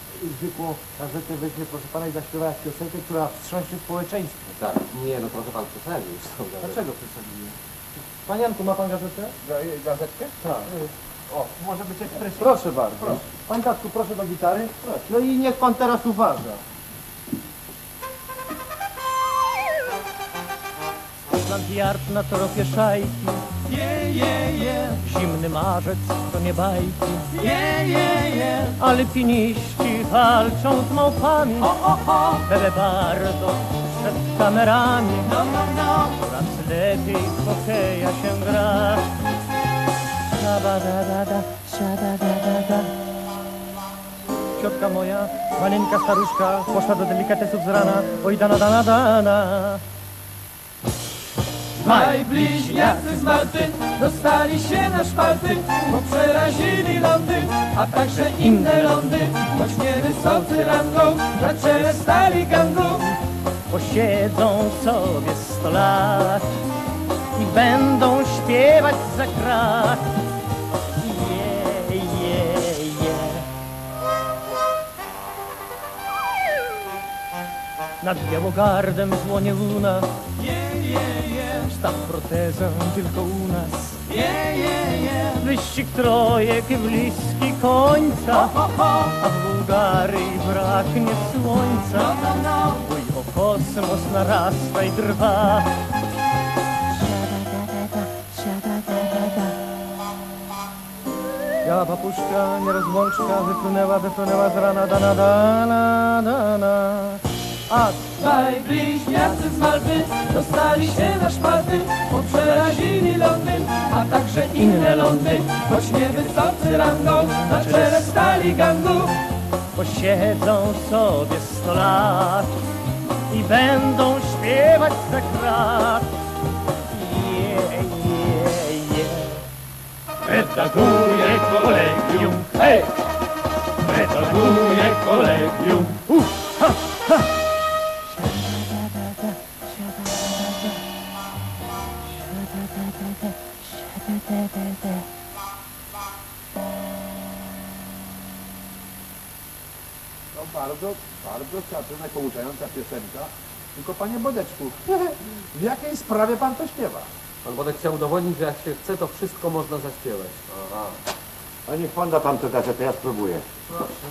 zwykłą gazetę weźmie, proszę pana, i zaśpiewa jak piosenkę, która wstrząśnie społeczeństwo. Tak, nie, no trochę pan przesadził już tą gazetę. Dlaczego przesadziłem? Panie Janku, ma pan gazetę? Gazetkę? Tak. O, może być ekspresja. Proszę bardzo. Panie Kacku, proszę do gitary. No i niech pan teraz uważa. Skotland Yard na tropie szajki. Je, je, je. Zimny marzec to nie bajki. Je, je, je. Alpiniści walczą z małpami. O, o, o. Belebardo przed kamerami. No, no, no. Coraz lepiej w hokeja się gra. Shabadadada, shabadadada. Ciotka moja, maleńka staruszka, poszła do delikatesów z rana. Oj, dana, dana, dana. Dwaj bliźniacy z Malty dostali się na szpalty, bo przerazili Londyn, a także inne lądy, choć nie wysocy rangą, na czele stali gangu. Posiedzą sobie sto lat i będą śpiewać za krat. Je, je, je. Nad Białogardem złonie luna. Je, je, je, Staw protezę tylko u nas. je, je, je. Wyścig trojek bliski końca, a w Bułgarii braknie słońca. No, no. Bój o kosmos narasta i drwa. Biała papuszka, nierozłączka, wypłynęła, wypłynęła z rana, dana, dana, dana. A Dwaj bliźniacy z Malty dostali się na szpalty, bo przerazili Londyn, a także inne lądy, choć nie wysocy rangą, na czele stali gangu. posiedzą sobie sto lat i będą śpiewać za krat. Je, je, je. Redaguje kolegium, hej! Redaguje kolegium. Uh, ha, ha. To bardzo, bardzo teatralna, pouczająca piosenka. Tylko panie Bodeczku, w jakiej sprawie pan to śpiewa? Pan Bodek chciał udowodnić, że jak się chce, to wszystko można zaśpiewać. Aha. A niech pan da tam tę gazetę, ja spróbuję. Proszę.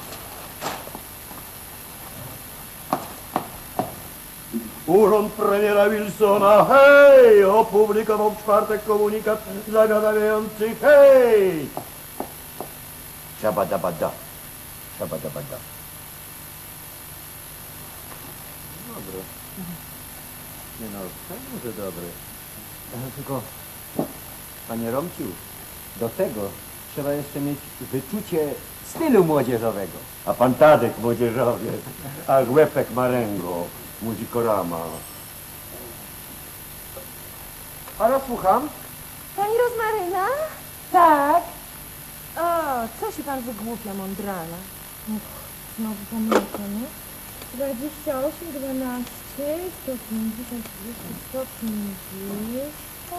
Urząd premiera Wilsona, hej, opublikował w czwartek komunikat zagadający, hej! Szabadabada. Szabadabada. Dobry. Nie no, pewnie, że dobry. Tylko, panie Romciu, do tego trzeba jeszcze mieć wyczucie stylu młodzieżowego. A pan Tadek młodzieżowiec, a Łepek Marengo, muzikorama. A ja słucham. Pani Rozmaryna? Tak. O, co się pan wygłupia, mądrala? Uch, znowu pomyłka, nie? dwadzieścia osiem, dwanaście, sto pięćdziesiąt, dwieście, sto pięćdziesiąt.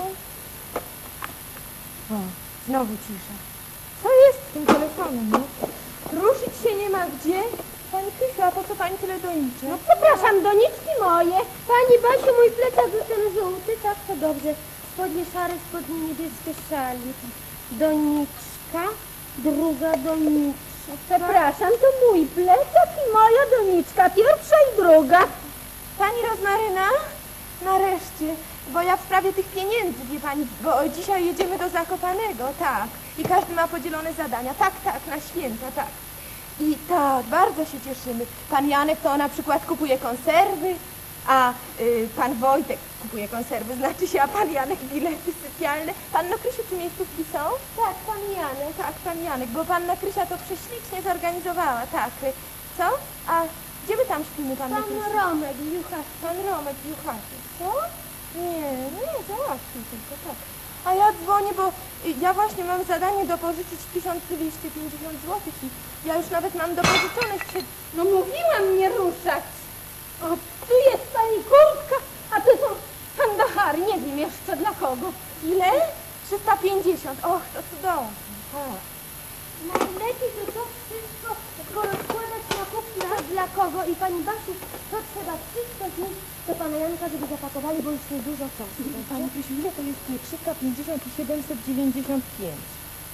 O, znowu cisza. Co jest z tym telefonem, no? Ruszyć się nie ma gdzie? Pani Krysiu, a po co pani tyle doniczy? No przepraszam, doniczki moje. Pani Basiu, mój plecak był ten żółty, tak to dobrze. Spodnie szare, spodnie niebieskie szalik. Doniczka, druga doniczka. Przepraszam, to mój plecak i moja doniczka, pierwsza i druga. Pani Rozmaryna? Nareszcie, bo ja w sprawie tych pieniędzy, wie pani, bo dzisiaj jedziemy do Zakopanego, tak. I każdy ma podzielone zadania, tak, tak, na święta, tak. I tak, bardzo się cieszymy. Pan Janek to na przykład kupuje konserwy, a y, pan Wojtek kupuje konserwy, znaczy się, a pan Janek bilety sypialne. Panno Krysiu, czy miejscówki są? Tak, pan Janek. Tak, pan Janek, bo panna Krysia to prześlicznie zorganizowała, tak. Co? A gdzie my tam śpimy, panno Pan Krysiu? Romek, Juchasz. Pan Romek Juchaszy. Co? Nie, nie, załatwił tylko, tak. A ja dzwonię, bo y, ja właśnie mam zadanie dopożyczyć tysiąc dwieście pięćdziesiąt złotych i ja już nawet mam dopożyczonych przed... No mówiłam nie ruszać. O, tu jest pani kurtka, a tu są kandahary, nie wiem jeszcze dla kogo. Ile? trzysta pięćdziesiąt. Och, to cudownie. Tak. Najlepiej to to wszystko porozkładać na kuchni. A dla kogo? I pani Basiu, to trzeba wszystko znieść do pana Janka, żeby zapakowali, bo już nie dużo czasu. Pani Krysiu, ile to jest trzysta pięćdziesiąt i siedemset dziewięćdziesiąt pięć?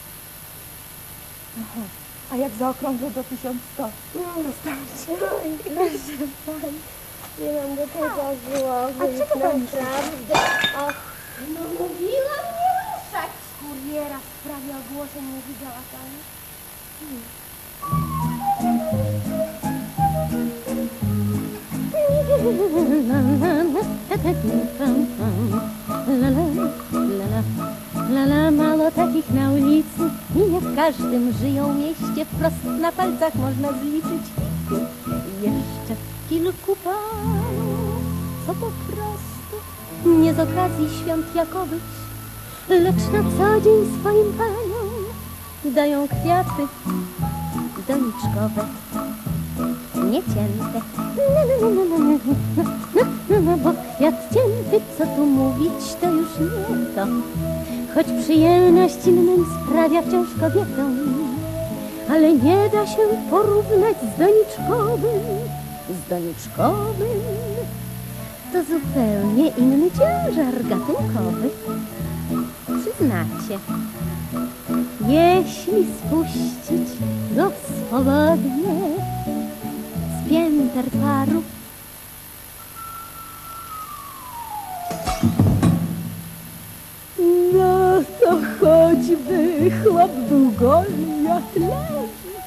Aha. A jak zaokrąglę do tysiąc sto? No, wystarczy. Oj, proszę pani, nie mam do tego głowy. A czego pani naprawdę? Och, No mówiłam nie ruszać. kuriera w sprawie ogłoszeń nie widziała pani? Lala, mało takich na ulicy i nie w każdym żyją mieście. Wprost na palcach można zliczyć kilku. Jeszcze kilku panów, co po prostu nie z okazji świąt Jakowych, lecz na co dzień swoim paniom dają kwiaty doniczkowe, niecięte. No, no, no, no, no, no, no, no, no, bo kwiat cięty, co tu mówić, to już nie to. Choć przyjemność innym sprawia wciąż kobietom, ale nie da się porównać z doniczkowym. Z doniczkowym to zupełnie inny ciężar gatunkowy. Przyznacie, jeśli spuścić go swobodnie z pięter paru, no to choćby chłop był Goliat, leży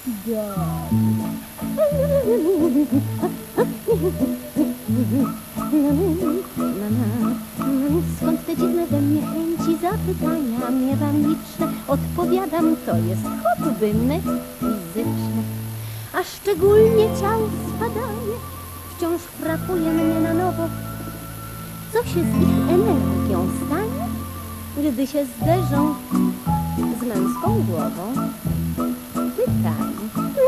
skąd te dziwne we mnie chęci zapytania? Miewam liczne, odpowiadam, to jest hobby me fizyczne. A szczególnie ciało spadanie wciąż frapuje mnie na nowo. Co się z ich energią stanie, gdy się zderzą z męską głową? Pytanie.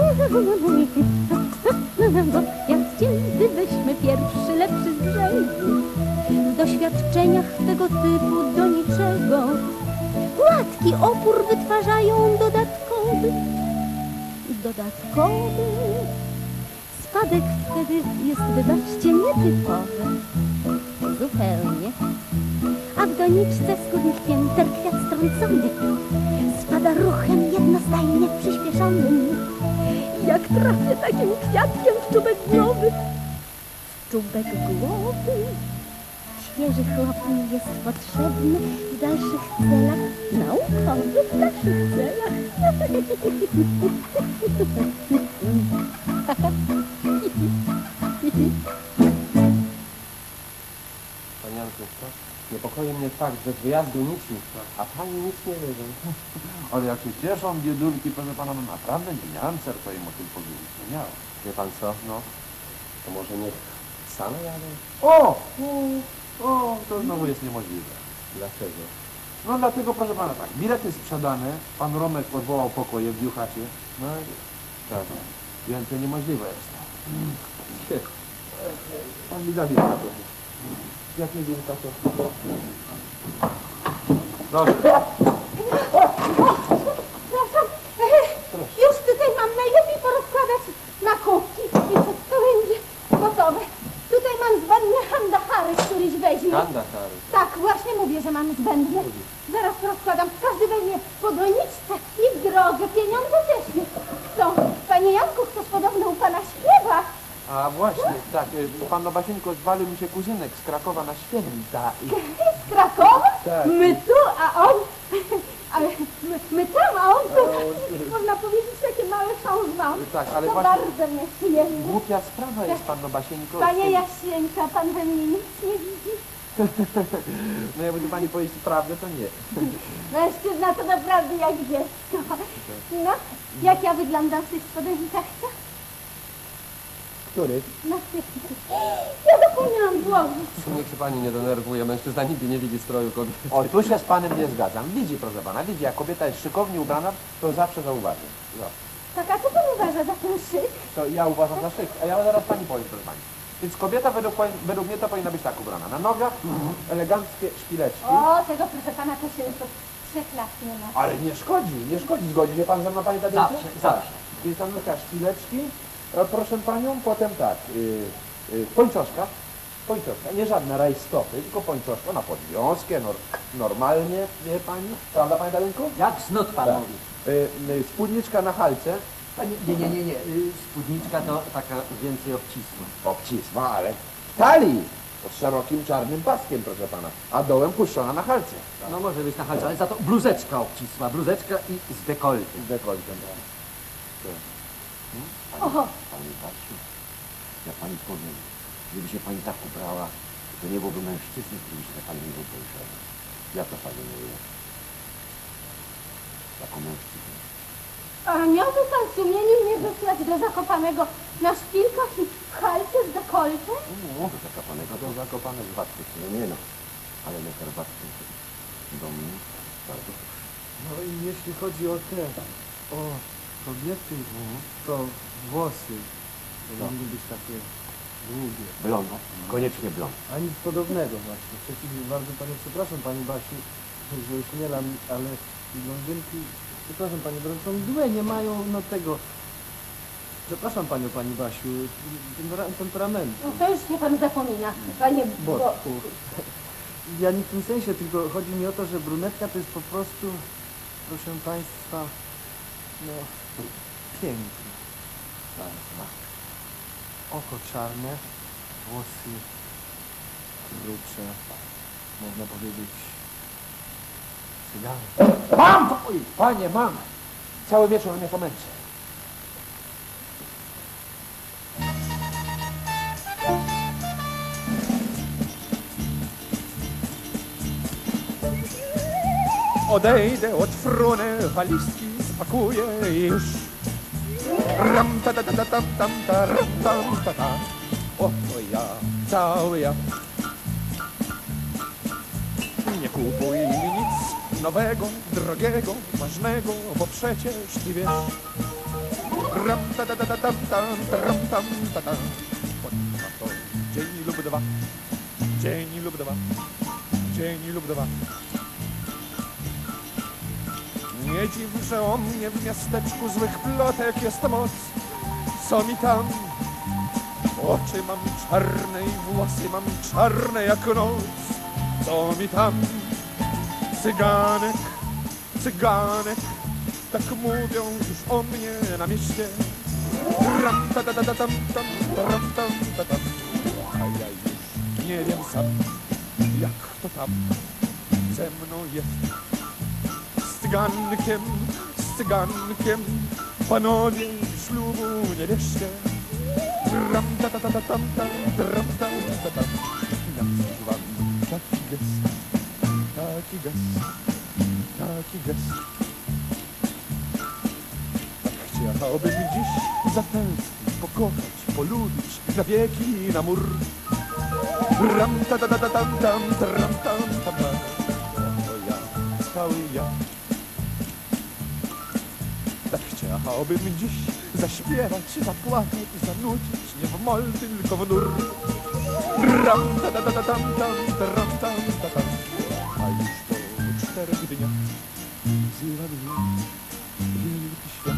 Bo jak cięty weźmy pierwszy, lepszy z brzegu. W doświadczeniach tego typu do niczego. Gładki opór wytwarzają dodatkowy. Dodatkowy. Spadek wtedy jest, wybaczcie, nietypowy. Zupełnie. A w doniczce skórnych pięter kwiat strącony spada ruchem jednostajnie przyspieszonym. Jak trafię takim kwiatkiem w czubek głowy, w czubek głowy, świeży chłop mi jest potrzebny w dalszych celach naukowych, w dalszych celach. Panie Janku, niepokoi mnie fakt, że z wyjazdu nic nie ma, a pani nic nie wie. Ale jak się cieszą biedulki, proszę pana, no naprawdę nie miałem serca im o tym powiedzieć. Nie miałem. Wie pan co? No. To może niech same jadą? O! O, to znowu jest niemożliwe. Dlaczego? No dlatego, proszę pana, tak, bilety sprzedane, pan Romek odwołał pokoje w Juchacie, no i tak, więcej niemożliwe jest. Pan mi da wilka trochę. Jak nie wilka, to... Proszę. Przepraszam, już tutaj mam najlepiej porozkładać na kubki i wszystko będzie gotowe. Tutaj mam zbędny handachary, któryś weźmie. Kandahary. Tak, właśnie mówię, że mam zbędny. Zaraz rozkładam. Każdy weźmie po doniczce i w drogę. Pieniądze też nie chcą. Panie Janku, ktoś podobno u pana śpiewa. A właśnie, tak, y, pan Basieńko, zwalił mi się kuzynek z Krakowa na święta. I... Z Krakowa? Tak. My tu, a on... Ale my, my tam, a on tu, można powiedzieć, takie małe szałzwał. Tak, ale to właśnie- bardzo mnie przyjemnie. Głupia sprawa jest, panno Basieńko. Panie Jasieńka, pan we mnie nic nie widzi? No jakby tu pani powiedzieć prawdę, to nie. Mężczyzna to naprawdę jak dziecko. No, jak ja wyglądam w tych spodenkach, co? Który? No, ja zapomniałam złożyć. Niech się pani nie denerwuje, mężczyzna nigdy nie widzi stroju kobiety. O, tu się z panem nie zgadzam. Widzi, proszę pana, widzi, jak kobieta jest szykownie ubrana, to zawsze zauważy. Zawsze. Tak, a co pan uważa za ten szyk? To ja uważam za szyk, a ja zaraz pani powiem, proszę pani. Więc kobieta według, pani- według mnie to powinna być tak ubrana. Na nogach eleganckie szpileczki. O, tego proszę pana to się to trzech lat nie ma. Ale nie szkodzi, nie szkodzi. Zgodzi się pan ze mną, panie Tadeuszu? Zawsze, zawsze. Jest tam taka szpileczki, e, proszę panią, potem tak, y, y, pończoszka, pończoszka, nie żadne rajstopy, tylko pończoszka na podwiązkę, nor, normalnie, wie pani, prawda panie Tadeuszu? Jak znut pan Tak. mówi. Y, y, spódniczka na halce, Panie, nie, nie, nie, nie. y, Spódniczka to taka więcej obcisła. obcisła, ale w talii, z szerokim czarnym paskiem, proszę pana, a dołem puszczona na halce. No może być na halce, ale za to bluzeczka obcisła, bluzeczka i z dekoltem. Z dekoltem, tak. Oho, Pani Basiu, ja pani powiem, gdyby się pani tak ubrała, to nie byłoby mężczyzny, który by się na pani nie obejrzał. Ja to pani mówię. Jako mężczyzna. a miałby pan sumienie mnie wysłać do Zakopanego na szpilkach i w halcie z dekoltem? No, do Zakopanego, do Zakopane z Watty, no nie no, ale na herbatkę do mnie bardzo proszę. No i jeśli chodzi o te, o kobiety, to włosy powinny być takie długie. Blond, koniecznie blond. A nic podobnego właśnie. Przeciwnie, bardzo panią przepraszam, pani Basiu, że śmielam, ale blondynki, przepraszam pani, bo są mdłe, nie mają no tego. Przepraszam panią, pani Basiu, tempera- temperamentu. No to już się pan zapomina, panie Botku. Ja nie w tym sensie, tylko chodzi mi o to, że brunetka to jest po prostu, proszę państwa, no, piękna. Oko czarne, włosy krótsze, można powiedzieć, cygany. Mam to! Oj, panie, mam! Cały wieczór mnie to męczy. Odejdę od fruny, walizki spakuję i już. Ram ta ta ta ta tam tam ta ram tam ta ta. Oto ja, cały ja. Nie kupuj mi nic nowego, drogiego, ważnego, bo przecież ty wiesz. Ram ta ta ta ta tam tam ta ram tam ta ta. Potrwa to dzień lub dwa, dzień lub dwa, dzień lub dwa. Nie dziw, że o mnie w miasteczku złych plotek jest moc. Co mi tam? Oczy mam czarne i włosy mam czarne jak noc. Co mi tam? Cyganek, cyganek, tak mówią już o mnie na mieście. Ram ta ta ta ta tam tam, ram tam ta tam. A ja już nie wiem sam, jak to tam ze mną jest. Z cygankiem, z cygankiem, panowie ślubu nie bierzcie. Ram ta ta ta ta tam tam, ram tam ta tam. Nazywam taki gest, taki gest, taki gest. Tak chciałbym dziś zatęsknić, pokochać, polubić na wieki na mur. Ram ta ta ta ta tam tam, ram tam tam tam. To ja, cały ja. Tak chciałbym dziś zaśpiewać, zapłakać, zanucić, nie w mol, tylko w nur. Ram ta ta ta ta tam tam, ram tam ta tam. A już po czterech dniach wzywa mnie wielki świat.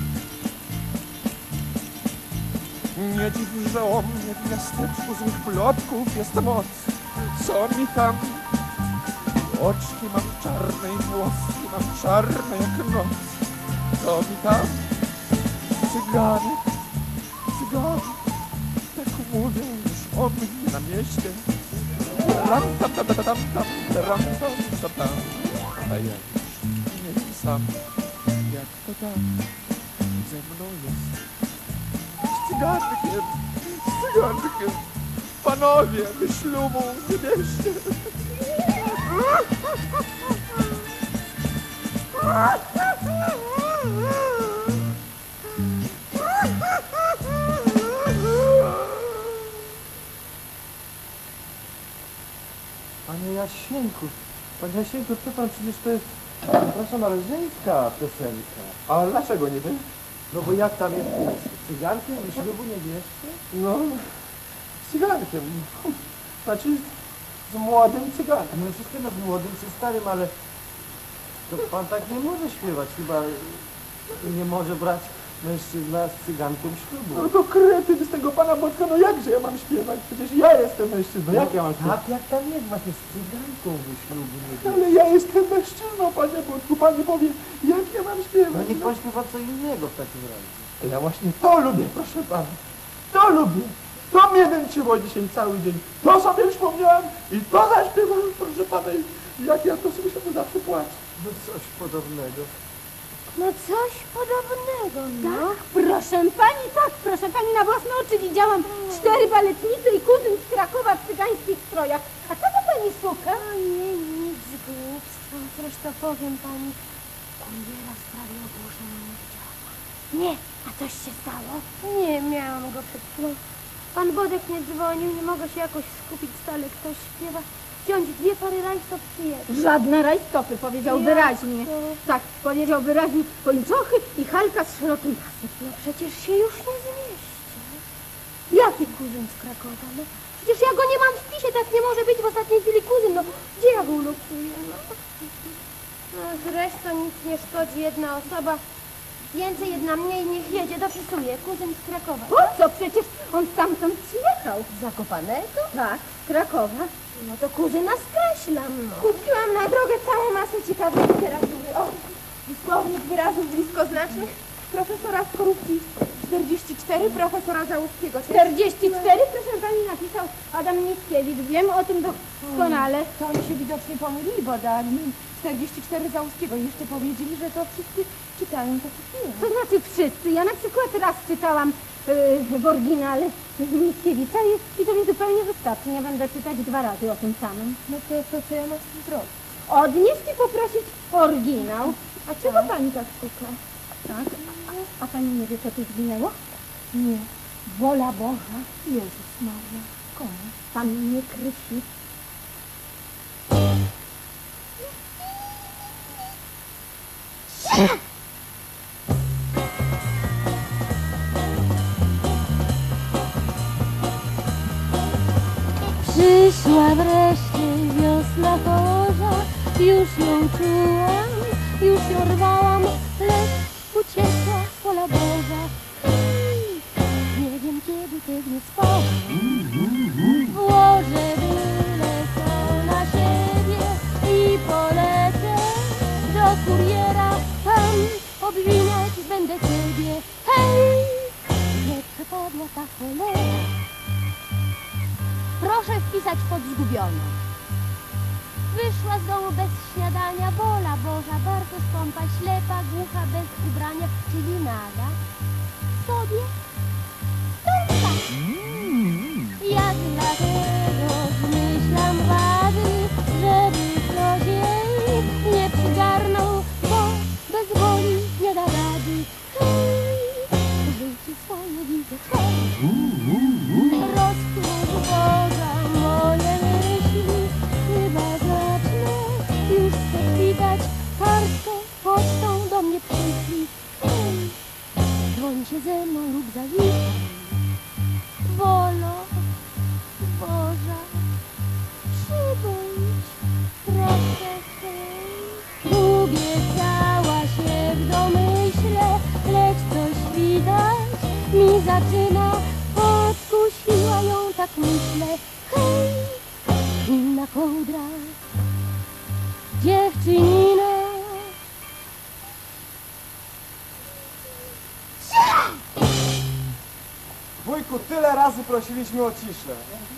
Nie dziw, że o mnie w miasteczku złych plotków jest moc. Co mi tam? Oczki mam czarne i włoski mam czarne jak noc. Co mi tam? Cyganek, cyganek, tak mówią już o mnie na mieście. Ram tam tam tam tam tam, ram tam tam tam. A ja już nie wiem sam, jak to tam ze mną jest. Z cygankiem, z cygankiem, panowie, wy ślubu nie bierzcie. Panie Jasieńku, panie Jasieńku, co pan, przecież to jest, przepraszam, ale żeńska piosenka. A dlaczego niby? No bo jak tam jest z cygankiem i ślubu nie bierzcie? No, z cygankiem. Znaczy z młodym cygankiem. No wszystko no z młodym czy starym, ale To pan tak nie może śpiewać, chyba nie może brać mężczyzna z cyganką ślubu. No to kretyn z tego pana Boczka, no jakże ja mam śpiewać? Przecież ja jestem mężczyzną, jak ja mam śpiewać? Tak, jak tam jest właśnie z cyganką wy ślubu nie było. Ale ja jestem mężczyzną, panie Boczku, pani powie, jak ja mam No śpiewać? niech pan śpiewa co innego w takim razie. Ja właśnie to lubię, proszę pana. To lubię. To mnie męczyło dzisiaj cały dzień. To sobie przypomniałem i to zaśpiewałem, proszę pana. I jak ja to słyszę, to zawsze płaczę. No coś podobnego. No coś podobnego, no. Tak, proszę pani, tak, proszę pani, na własne oczy widziałam cztery baletnice i kuzyn z Krakowa w cygańskich strojach. A co to pani szuka? Ojej, nic głupstwa. Zresztą powiem pani, kuriera w sprawie ogłoszenia nie widziała. Nie, a coś się stało? Nie, miałam go przed chwilą. Pan Bodek nie dzwonił, nie mogę się jakoś skupić, stale ktoś śpiewa. Wziąć dwie pary rajstop przyjedzie. Żadne rajstopy, powiedział Ja wyraźnie. to- Tak, powiedział wyraźnie, pończochy i halka z szerokim pasem. No przecież się już nie zmieści. Jaki Kuzyn z Krakowa, no. Przecież ja go nie mam w spisie, tak nie może być w ostatniej chwili kuzyn, no. Gdzie ja go ulokuję, no? No zresztą nic nie szkodzi jedna osoba. Więcej, jedna mniej, niech jedzie, dopisuję. Kuzyn z Krakowa. Po co? Przecież on stamtąd przyjechał. Z Zakopanego? Tak, z Krakowa. No to kuzyna skreślam, no. Kupiłam na drogę całą masę ciekawej literatury. O, słownik wyrazów bliskoznacznych profesora Skorupki czterdzieści cztery, profesora Załuskiego czterdzieści cztery, proszę pani, napisał Adam Mickiewicz. Wiem o tym doskonale. To oni się widocznie pomylili, bo dali czterdzieści cztery Załuskiego i jeszcze powiedzieli, że to wszyscy czytają takie filmy. To znaczy wszyscy. Ja na przykład raz czytałam yy, w oryginale Mickiewicza i, i to mi zupełnie wystarczy. Nie będę czytać dwa razy o tym samym. No to, to co ja mam z tym zrobić? Odnieść i poprosić oryginał. A czego pani tak szuka? Tak? A, a pani nie wie, co tu zginęło? Nie. Wola Boża. Jezus Maria. Komu? Pannie Krysi. Przyszła wreszcie wiosna chorza, już ją czułam, już ją rwałam, lecz uciekła wola Boża. Nie wiem kiedy pewnie spał, włożę byle co na siebie i polecę do kuriera, tam obwiniać będę ciebie. Hej, nie przepadła ta cholera. Proszę wpisać pod zgubioną. Wyszła z domu bez śniadania, wola Boża, bardzo skąpa, ślepa, głucha, bez ubrania, czyli nada. Sobie stąpa. Ja dlatego zmyślam wady, żeby ktoś jej nie przygarnął, bo bez woli nie da rady. Hej, życie swoje widzę, hej. Roztwórz Boga moje myśli, chyba zacznę już chcę widać, kartką pocztą do mnie przyszli. Hej, dzwońcie ze mną lub zawitaj, wolo Boża, przybądź proszę hej. Ubiecała się w domyśle, lecz coś widać mi zaczyna, podkusiła ją tak myślę. Hej, inna kołdra, dziewczynina. Wujku, tyle razy prosiliśmy o ciszę.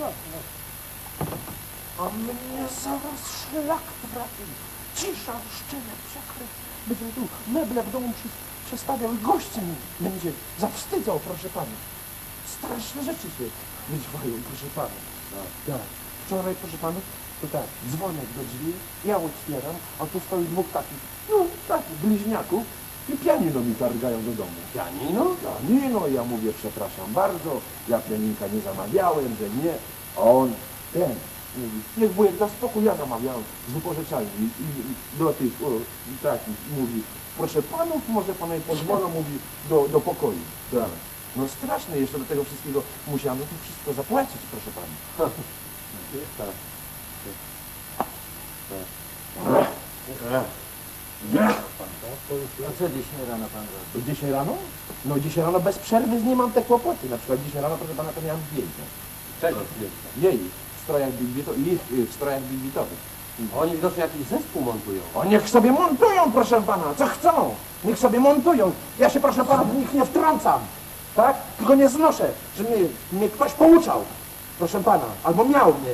A mnie zaraz szlak trafi. Cisza, szczenia, przekryt. Będziemy tu meble w domu przy, przestawiał i gości mi będzie zawstydzał, proszę pana. Straszne rzeczy się wydzwają, proszę pana. Tak. Wczoraj, proszę pana, to tak, dzwonek do drzwi, ja otwieram, a tu stoi dwóch takich, no takich bliźniaków i pianino mi targają do domu. Pianino? Pianino, ja mówię, przepraszam bardzo, ja pianinka nie zamawiałem, że nie, a on, ten, mówi, niech wujek da spokój, ja zamawiałem z wypożyczalni i, i, i do tych, o, i takich, mówi, proszę panów, może pana i pozwolą, mówi, do, do pokoju. Tak. No straszne, jeszcze do tego wszystkiego musiałem to wszystko zapłacić, proszę pana. Tak. A co dzisiaj rano pan robi? Dzisiaj rano? No dzisiaj rano bez przerwy z nim mam te kłopoty. Na przykład dzisiaj rano, proszę pana, to miałem zdjęcia. Czego zdjęcia? Jej, w strojach bilbitowych, ich y, w strojach bilbitowych. Oni widocznie jakiś zespół montują. O, niech sobie montują, proszę pana, co chcą. Niech sobie montują. Ja się, proszę pana, w nich nie wtrącam. Tak? Tylko nie znoszę, że mnie, mnie ktoś pouczał. Proszę pana, albo miał mnie.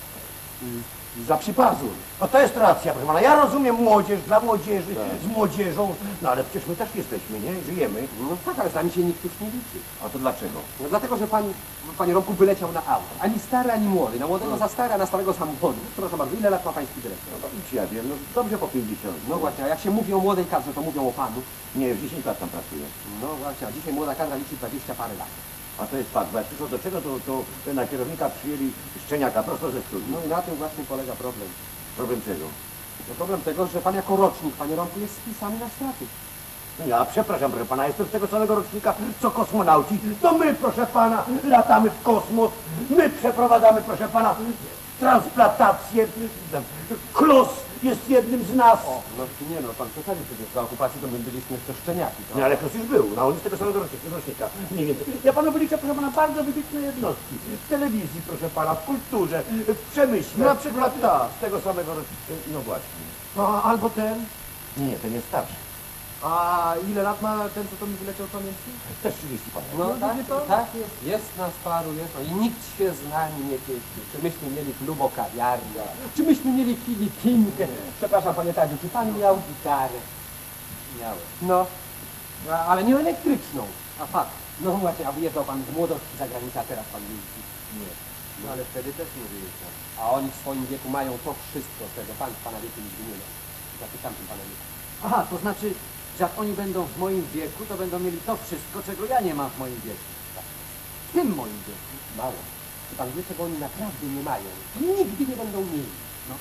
Y, za psi pazur. No to jest racja, proszę pana. Ja rozumiem młodzież, dla młodzieży, z młodzieżą, no ale przecież my też jesteśmy, nie? Żyjemy. No tak, ale z nami się nikt już nie liczy. A to dlaczego? No dlatego, że pan, panie Romku, wyleciał na auto. Ani stary, ani młody. Na młodego za stary, a na starego za młody. Proszę bardzo, ile lat ma pański dyrektor? No to nic ja wiem, no dobrze po pięćdziesiąt. No właśnie, a jak się mówi o młodej kadrze, to mówią o panu. Nie, już dziesięć lat tam pracuję. No właśnie, a dzisiaj młoda kadra liczy dwadzieścia parę lat. A to jest fakt, bo jak przyszło do czego, to, to na kierownika przyjęli Szczeniaka prosto ze studiów. No i na tym właśnie polega problem. Problem czego? No problem tego, że pan jako rocznik, panie Romku, jest spisany na straty. No ja przepraszam, proszę pana, jestem z tego samego rocznika, co kosmonauci. To my, proszę pana, latamy w kosmos. My przeprowadzamy, proszę pana, transplantację. Klos jest jednym z nas. O, no nie no, pan przesadził przecież za okupacji, to my byliśmy jeszcze szczeniaki. Nie, ale Klos już był, no on jest z tego samego rocznika, rocznika, mniej więcej. Ja panu wyliczę, proszę pana, bardzo wybitne jednostki. W telewizji, proszę pana, w kulturze, w przemyśle. Na przykład ta. Z tego samego rocznika, no właśnie. No, albo ten. Nie, ten jest starszy. A ile lat ma ten, co to mi wyleciał z pamięci? Też trzydzieści parę. No No, tak, widzi pan? tak jest, jest nas paru, jest, no i nikt się z nami nie pieści. Czy myśmy mieli klubo kawiarnia, czy myśmy mieli Filipinkę. Przepraszam, panie Tadziu, czy pan miał gitarę? Miałem. No, a, ale nie elektryczną, a fakt. No właśnie, a wyjeżdżał pan z młodości za granicę, a teraz pan jeździ. Nie. No ale wtedy też nie wyjeżdżam. A oni w swoim wieku mają to wszystko, czego pan w pana wieku nigdy nie ma. Zapytam tym pana wieku. Aha, to znaczy, że jak oni będą w moim wieku, to będą mieli to wszystko, czego ja nie mam w moim wieku. W tym moim wieku. Mało. Czy pan wie, czego oni naprawdę nie mają? Nigdy nie będą mieli. No.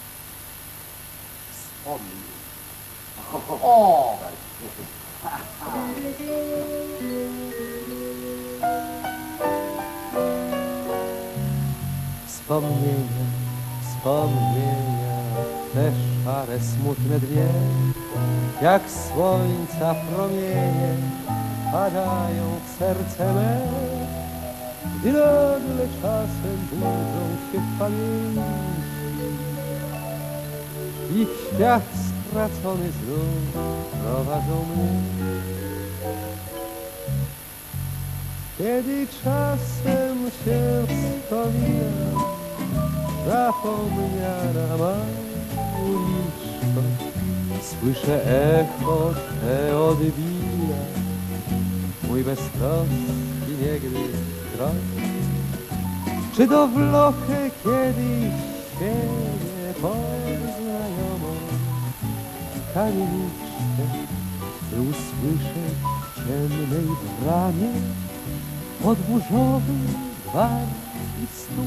Wspomnij. O! Wspomnienia, wspomnienia, te szare, smutne dnie, jak słońca promienie, padają w serce me, gdy nagle czasem budzą się w pamięci i w świat stracony znów prowadzą mnie. Kiedy czasem się wspomina zapomniana ma uliczka, słyszę echo te odbija mój beztroski niegdyś krok. Czy do wlokę kiedyś siebie poznajomą kamieniczkę, by usłyszeć w ciemnej bramie podwórzowy gwar i stóp.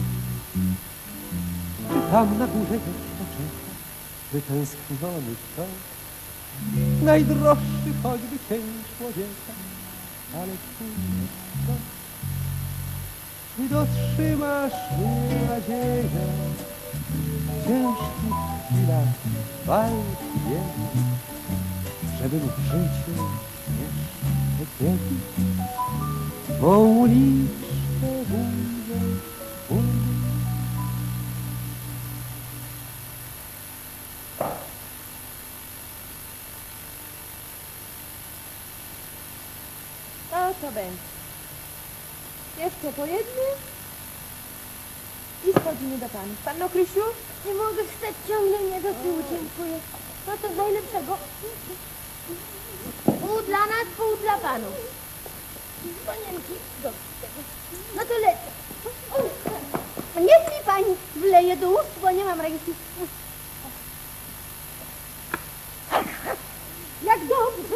Czy tam na górze jeszcze czeka wytęskniony kto, najdroższy choćby cień człowieka, ale tu czy dotrzymasz mnie nadzieja w ciężkich chwilach walki biegu, żebym w życiu jeszcze kiedyś mą uliczkę ujrzał, ujrzał. No to będzie. Jeszcze po jednym i schodzimy do panów. Panno Krysiu? Nie mogę wstać, ciągle mnie do tyłu, dziękuję. No to najlepszego. Pół dla nas, pół dla panów. Panienki, do tego. No to lecę. Niech mi pani wleje do ust, bo nie mam ręki. Jak dobrze,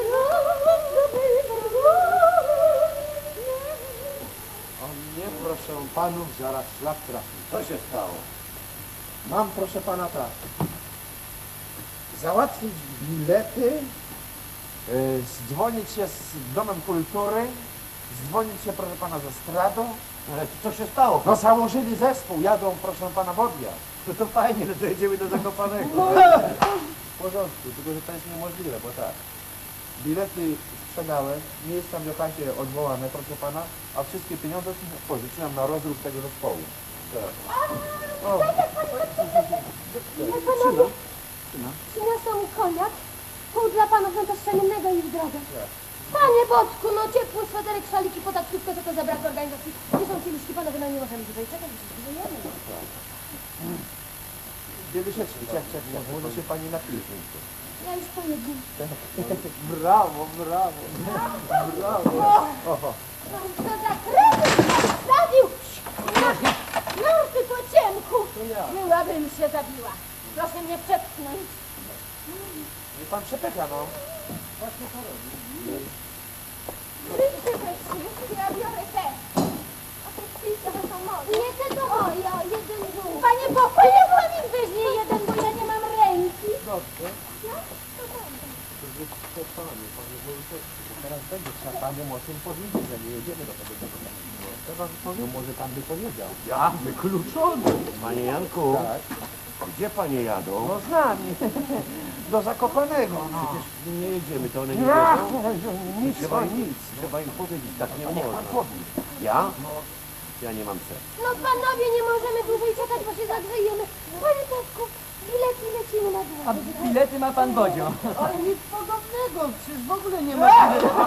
O nie, proszę panów, zaraz szlak trafi. Co się stało? Mam, proszę pana, tak. Załatwić bilety, y, zdzwonić się z Domem Kultury, zdzwonić się, proszę pana, ze Stradą. Ale co się stało? No założyli zespół, jadą, proszę pana, w odjazd. No to fajnie, no to jedziemy do Zakopanego. No, w porządku, tylko że to jest niemożliwe, bo tak. Bilety sprzedałem, miejsca w Jokacie odwołane, proszę pana, a wszystkie pieniądze pożyczyłem na rozruch tego zespołu. Tak. O, Panowie, przyniosą mi koniak, pół dla panów na to szczelinnego i w drogę. Panie Boczku, no ciepły sweterek, szaliki, potaksówkę, co to za brak organizacji. Gdzie są kieliszki, panowie, no nie możemy tutaj czekać, żyjemy. Bieliszeczki, ciach, ciach, ciach, może się pani napije. Ja już po jednym. Brawo, brawo, brawo. Oho. Co za kredyt nastawił! No, ty po ciemku! Byłabym się zabiła. Proszę mnie przepchnąć. Niech pan przepycha, no. Wyjście wreszcie, ja biorę te. A te pizza to są moje. Nie, te to moje, o, jeden dół. Panie Boku, niech pan im weźmie jeden, bo ja nie mam ręki. Dobrze. No, to dobrze. To panie, panie Wojciechowski, bo teraz będzie trzeba paniom o tym powiedzieć, że nie jedziemy do tego domu. Teraz no może pan by powiedział. Ja? Wykluczony. Panie Janku, Tak. gdzie panie jadą? No z nami. Do Zakopanego, no. Przecież nie jedziemy, to one nie Ja, wiedzą. nic, Trzeba no, im, nic. trzeba im powiedzieć, tak nie Niech pan można. powie. Ja? Ja nie mam serca. No panowie, nie możemy dłużej czekać, bo się zagrzejemy. Panie Boczku, bilety lecimy na dół. A bilety ma pan Bodzio. Ale nic podobnego, przecież w ogóle nie ma...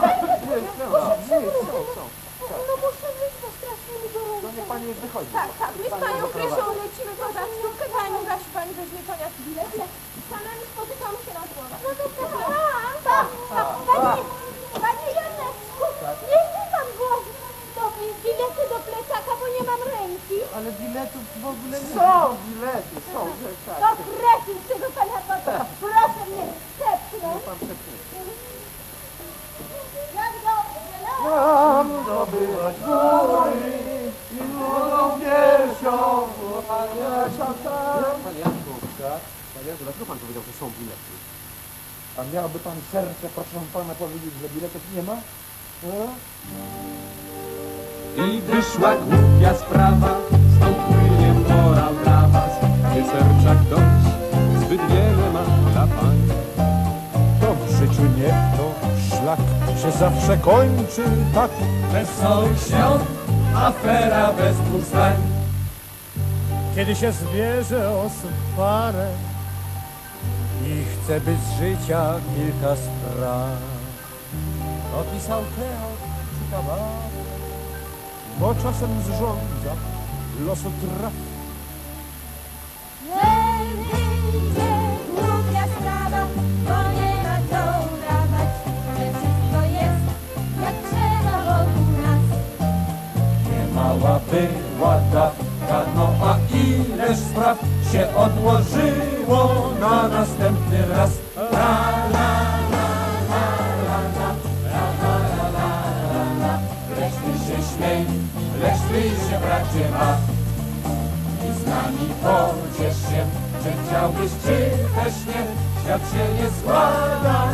No muszę wyjść, bo strasznie mi gorąco. To niech pani już wychodzi. Tak, tak, my z panią Krysią lecimy po taksówkę, panią Gasiu, pani weźmie konia z bilet. Z panami spotykamy się na słowach. No to tak, tak, panie, panie Janeczku, niech mi pan włoży do bilety do plecaka, bo nie mam ręki. Ale biletów w ogóle nie Są bilety, są, że tak. To kretyn z tego pana Boga. Proszę mnie przepchnąć. Pan przepnie. Jak dobrze, no. Mam zdobywać góry i młodą piersią panie szatan. Panie Janku, panie Janku, dlaczego pan powiedział, że są bilety? A miałby pan serce, proszę pana, powiedzieć, że biletów nie ma? No? I wyszła głupia sprawa, stąd płynie morał dla was, gdzie serca ktoś zbyt wiele ma dla pań. To w życiu nie to szlak się zawsze kończy tak. Wesołych świąt, afera bez dwóch zdań. Kiedy się zbierze osób parę i chce by z życia kilka spraw. Opisał teatr czy kabaret, bo czasem zrządza losu traf. Wyjdzie głupia sprawa, bo nie ma co udawać, że wszystko jest jak trzeba wokół nas. Mała była dawka, no a ileż spraw się odłożyło na następny raz. La, la, la, la, la, la, la, la, la, la, la, la. Lecz ty się śmiej, lecz ty się bracie baw. I z nami pociesz się, że chciałbyś czy też nie, świat się nie składa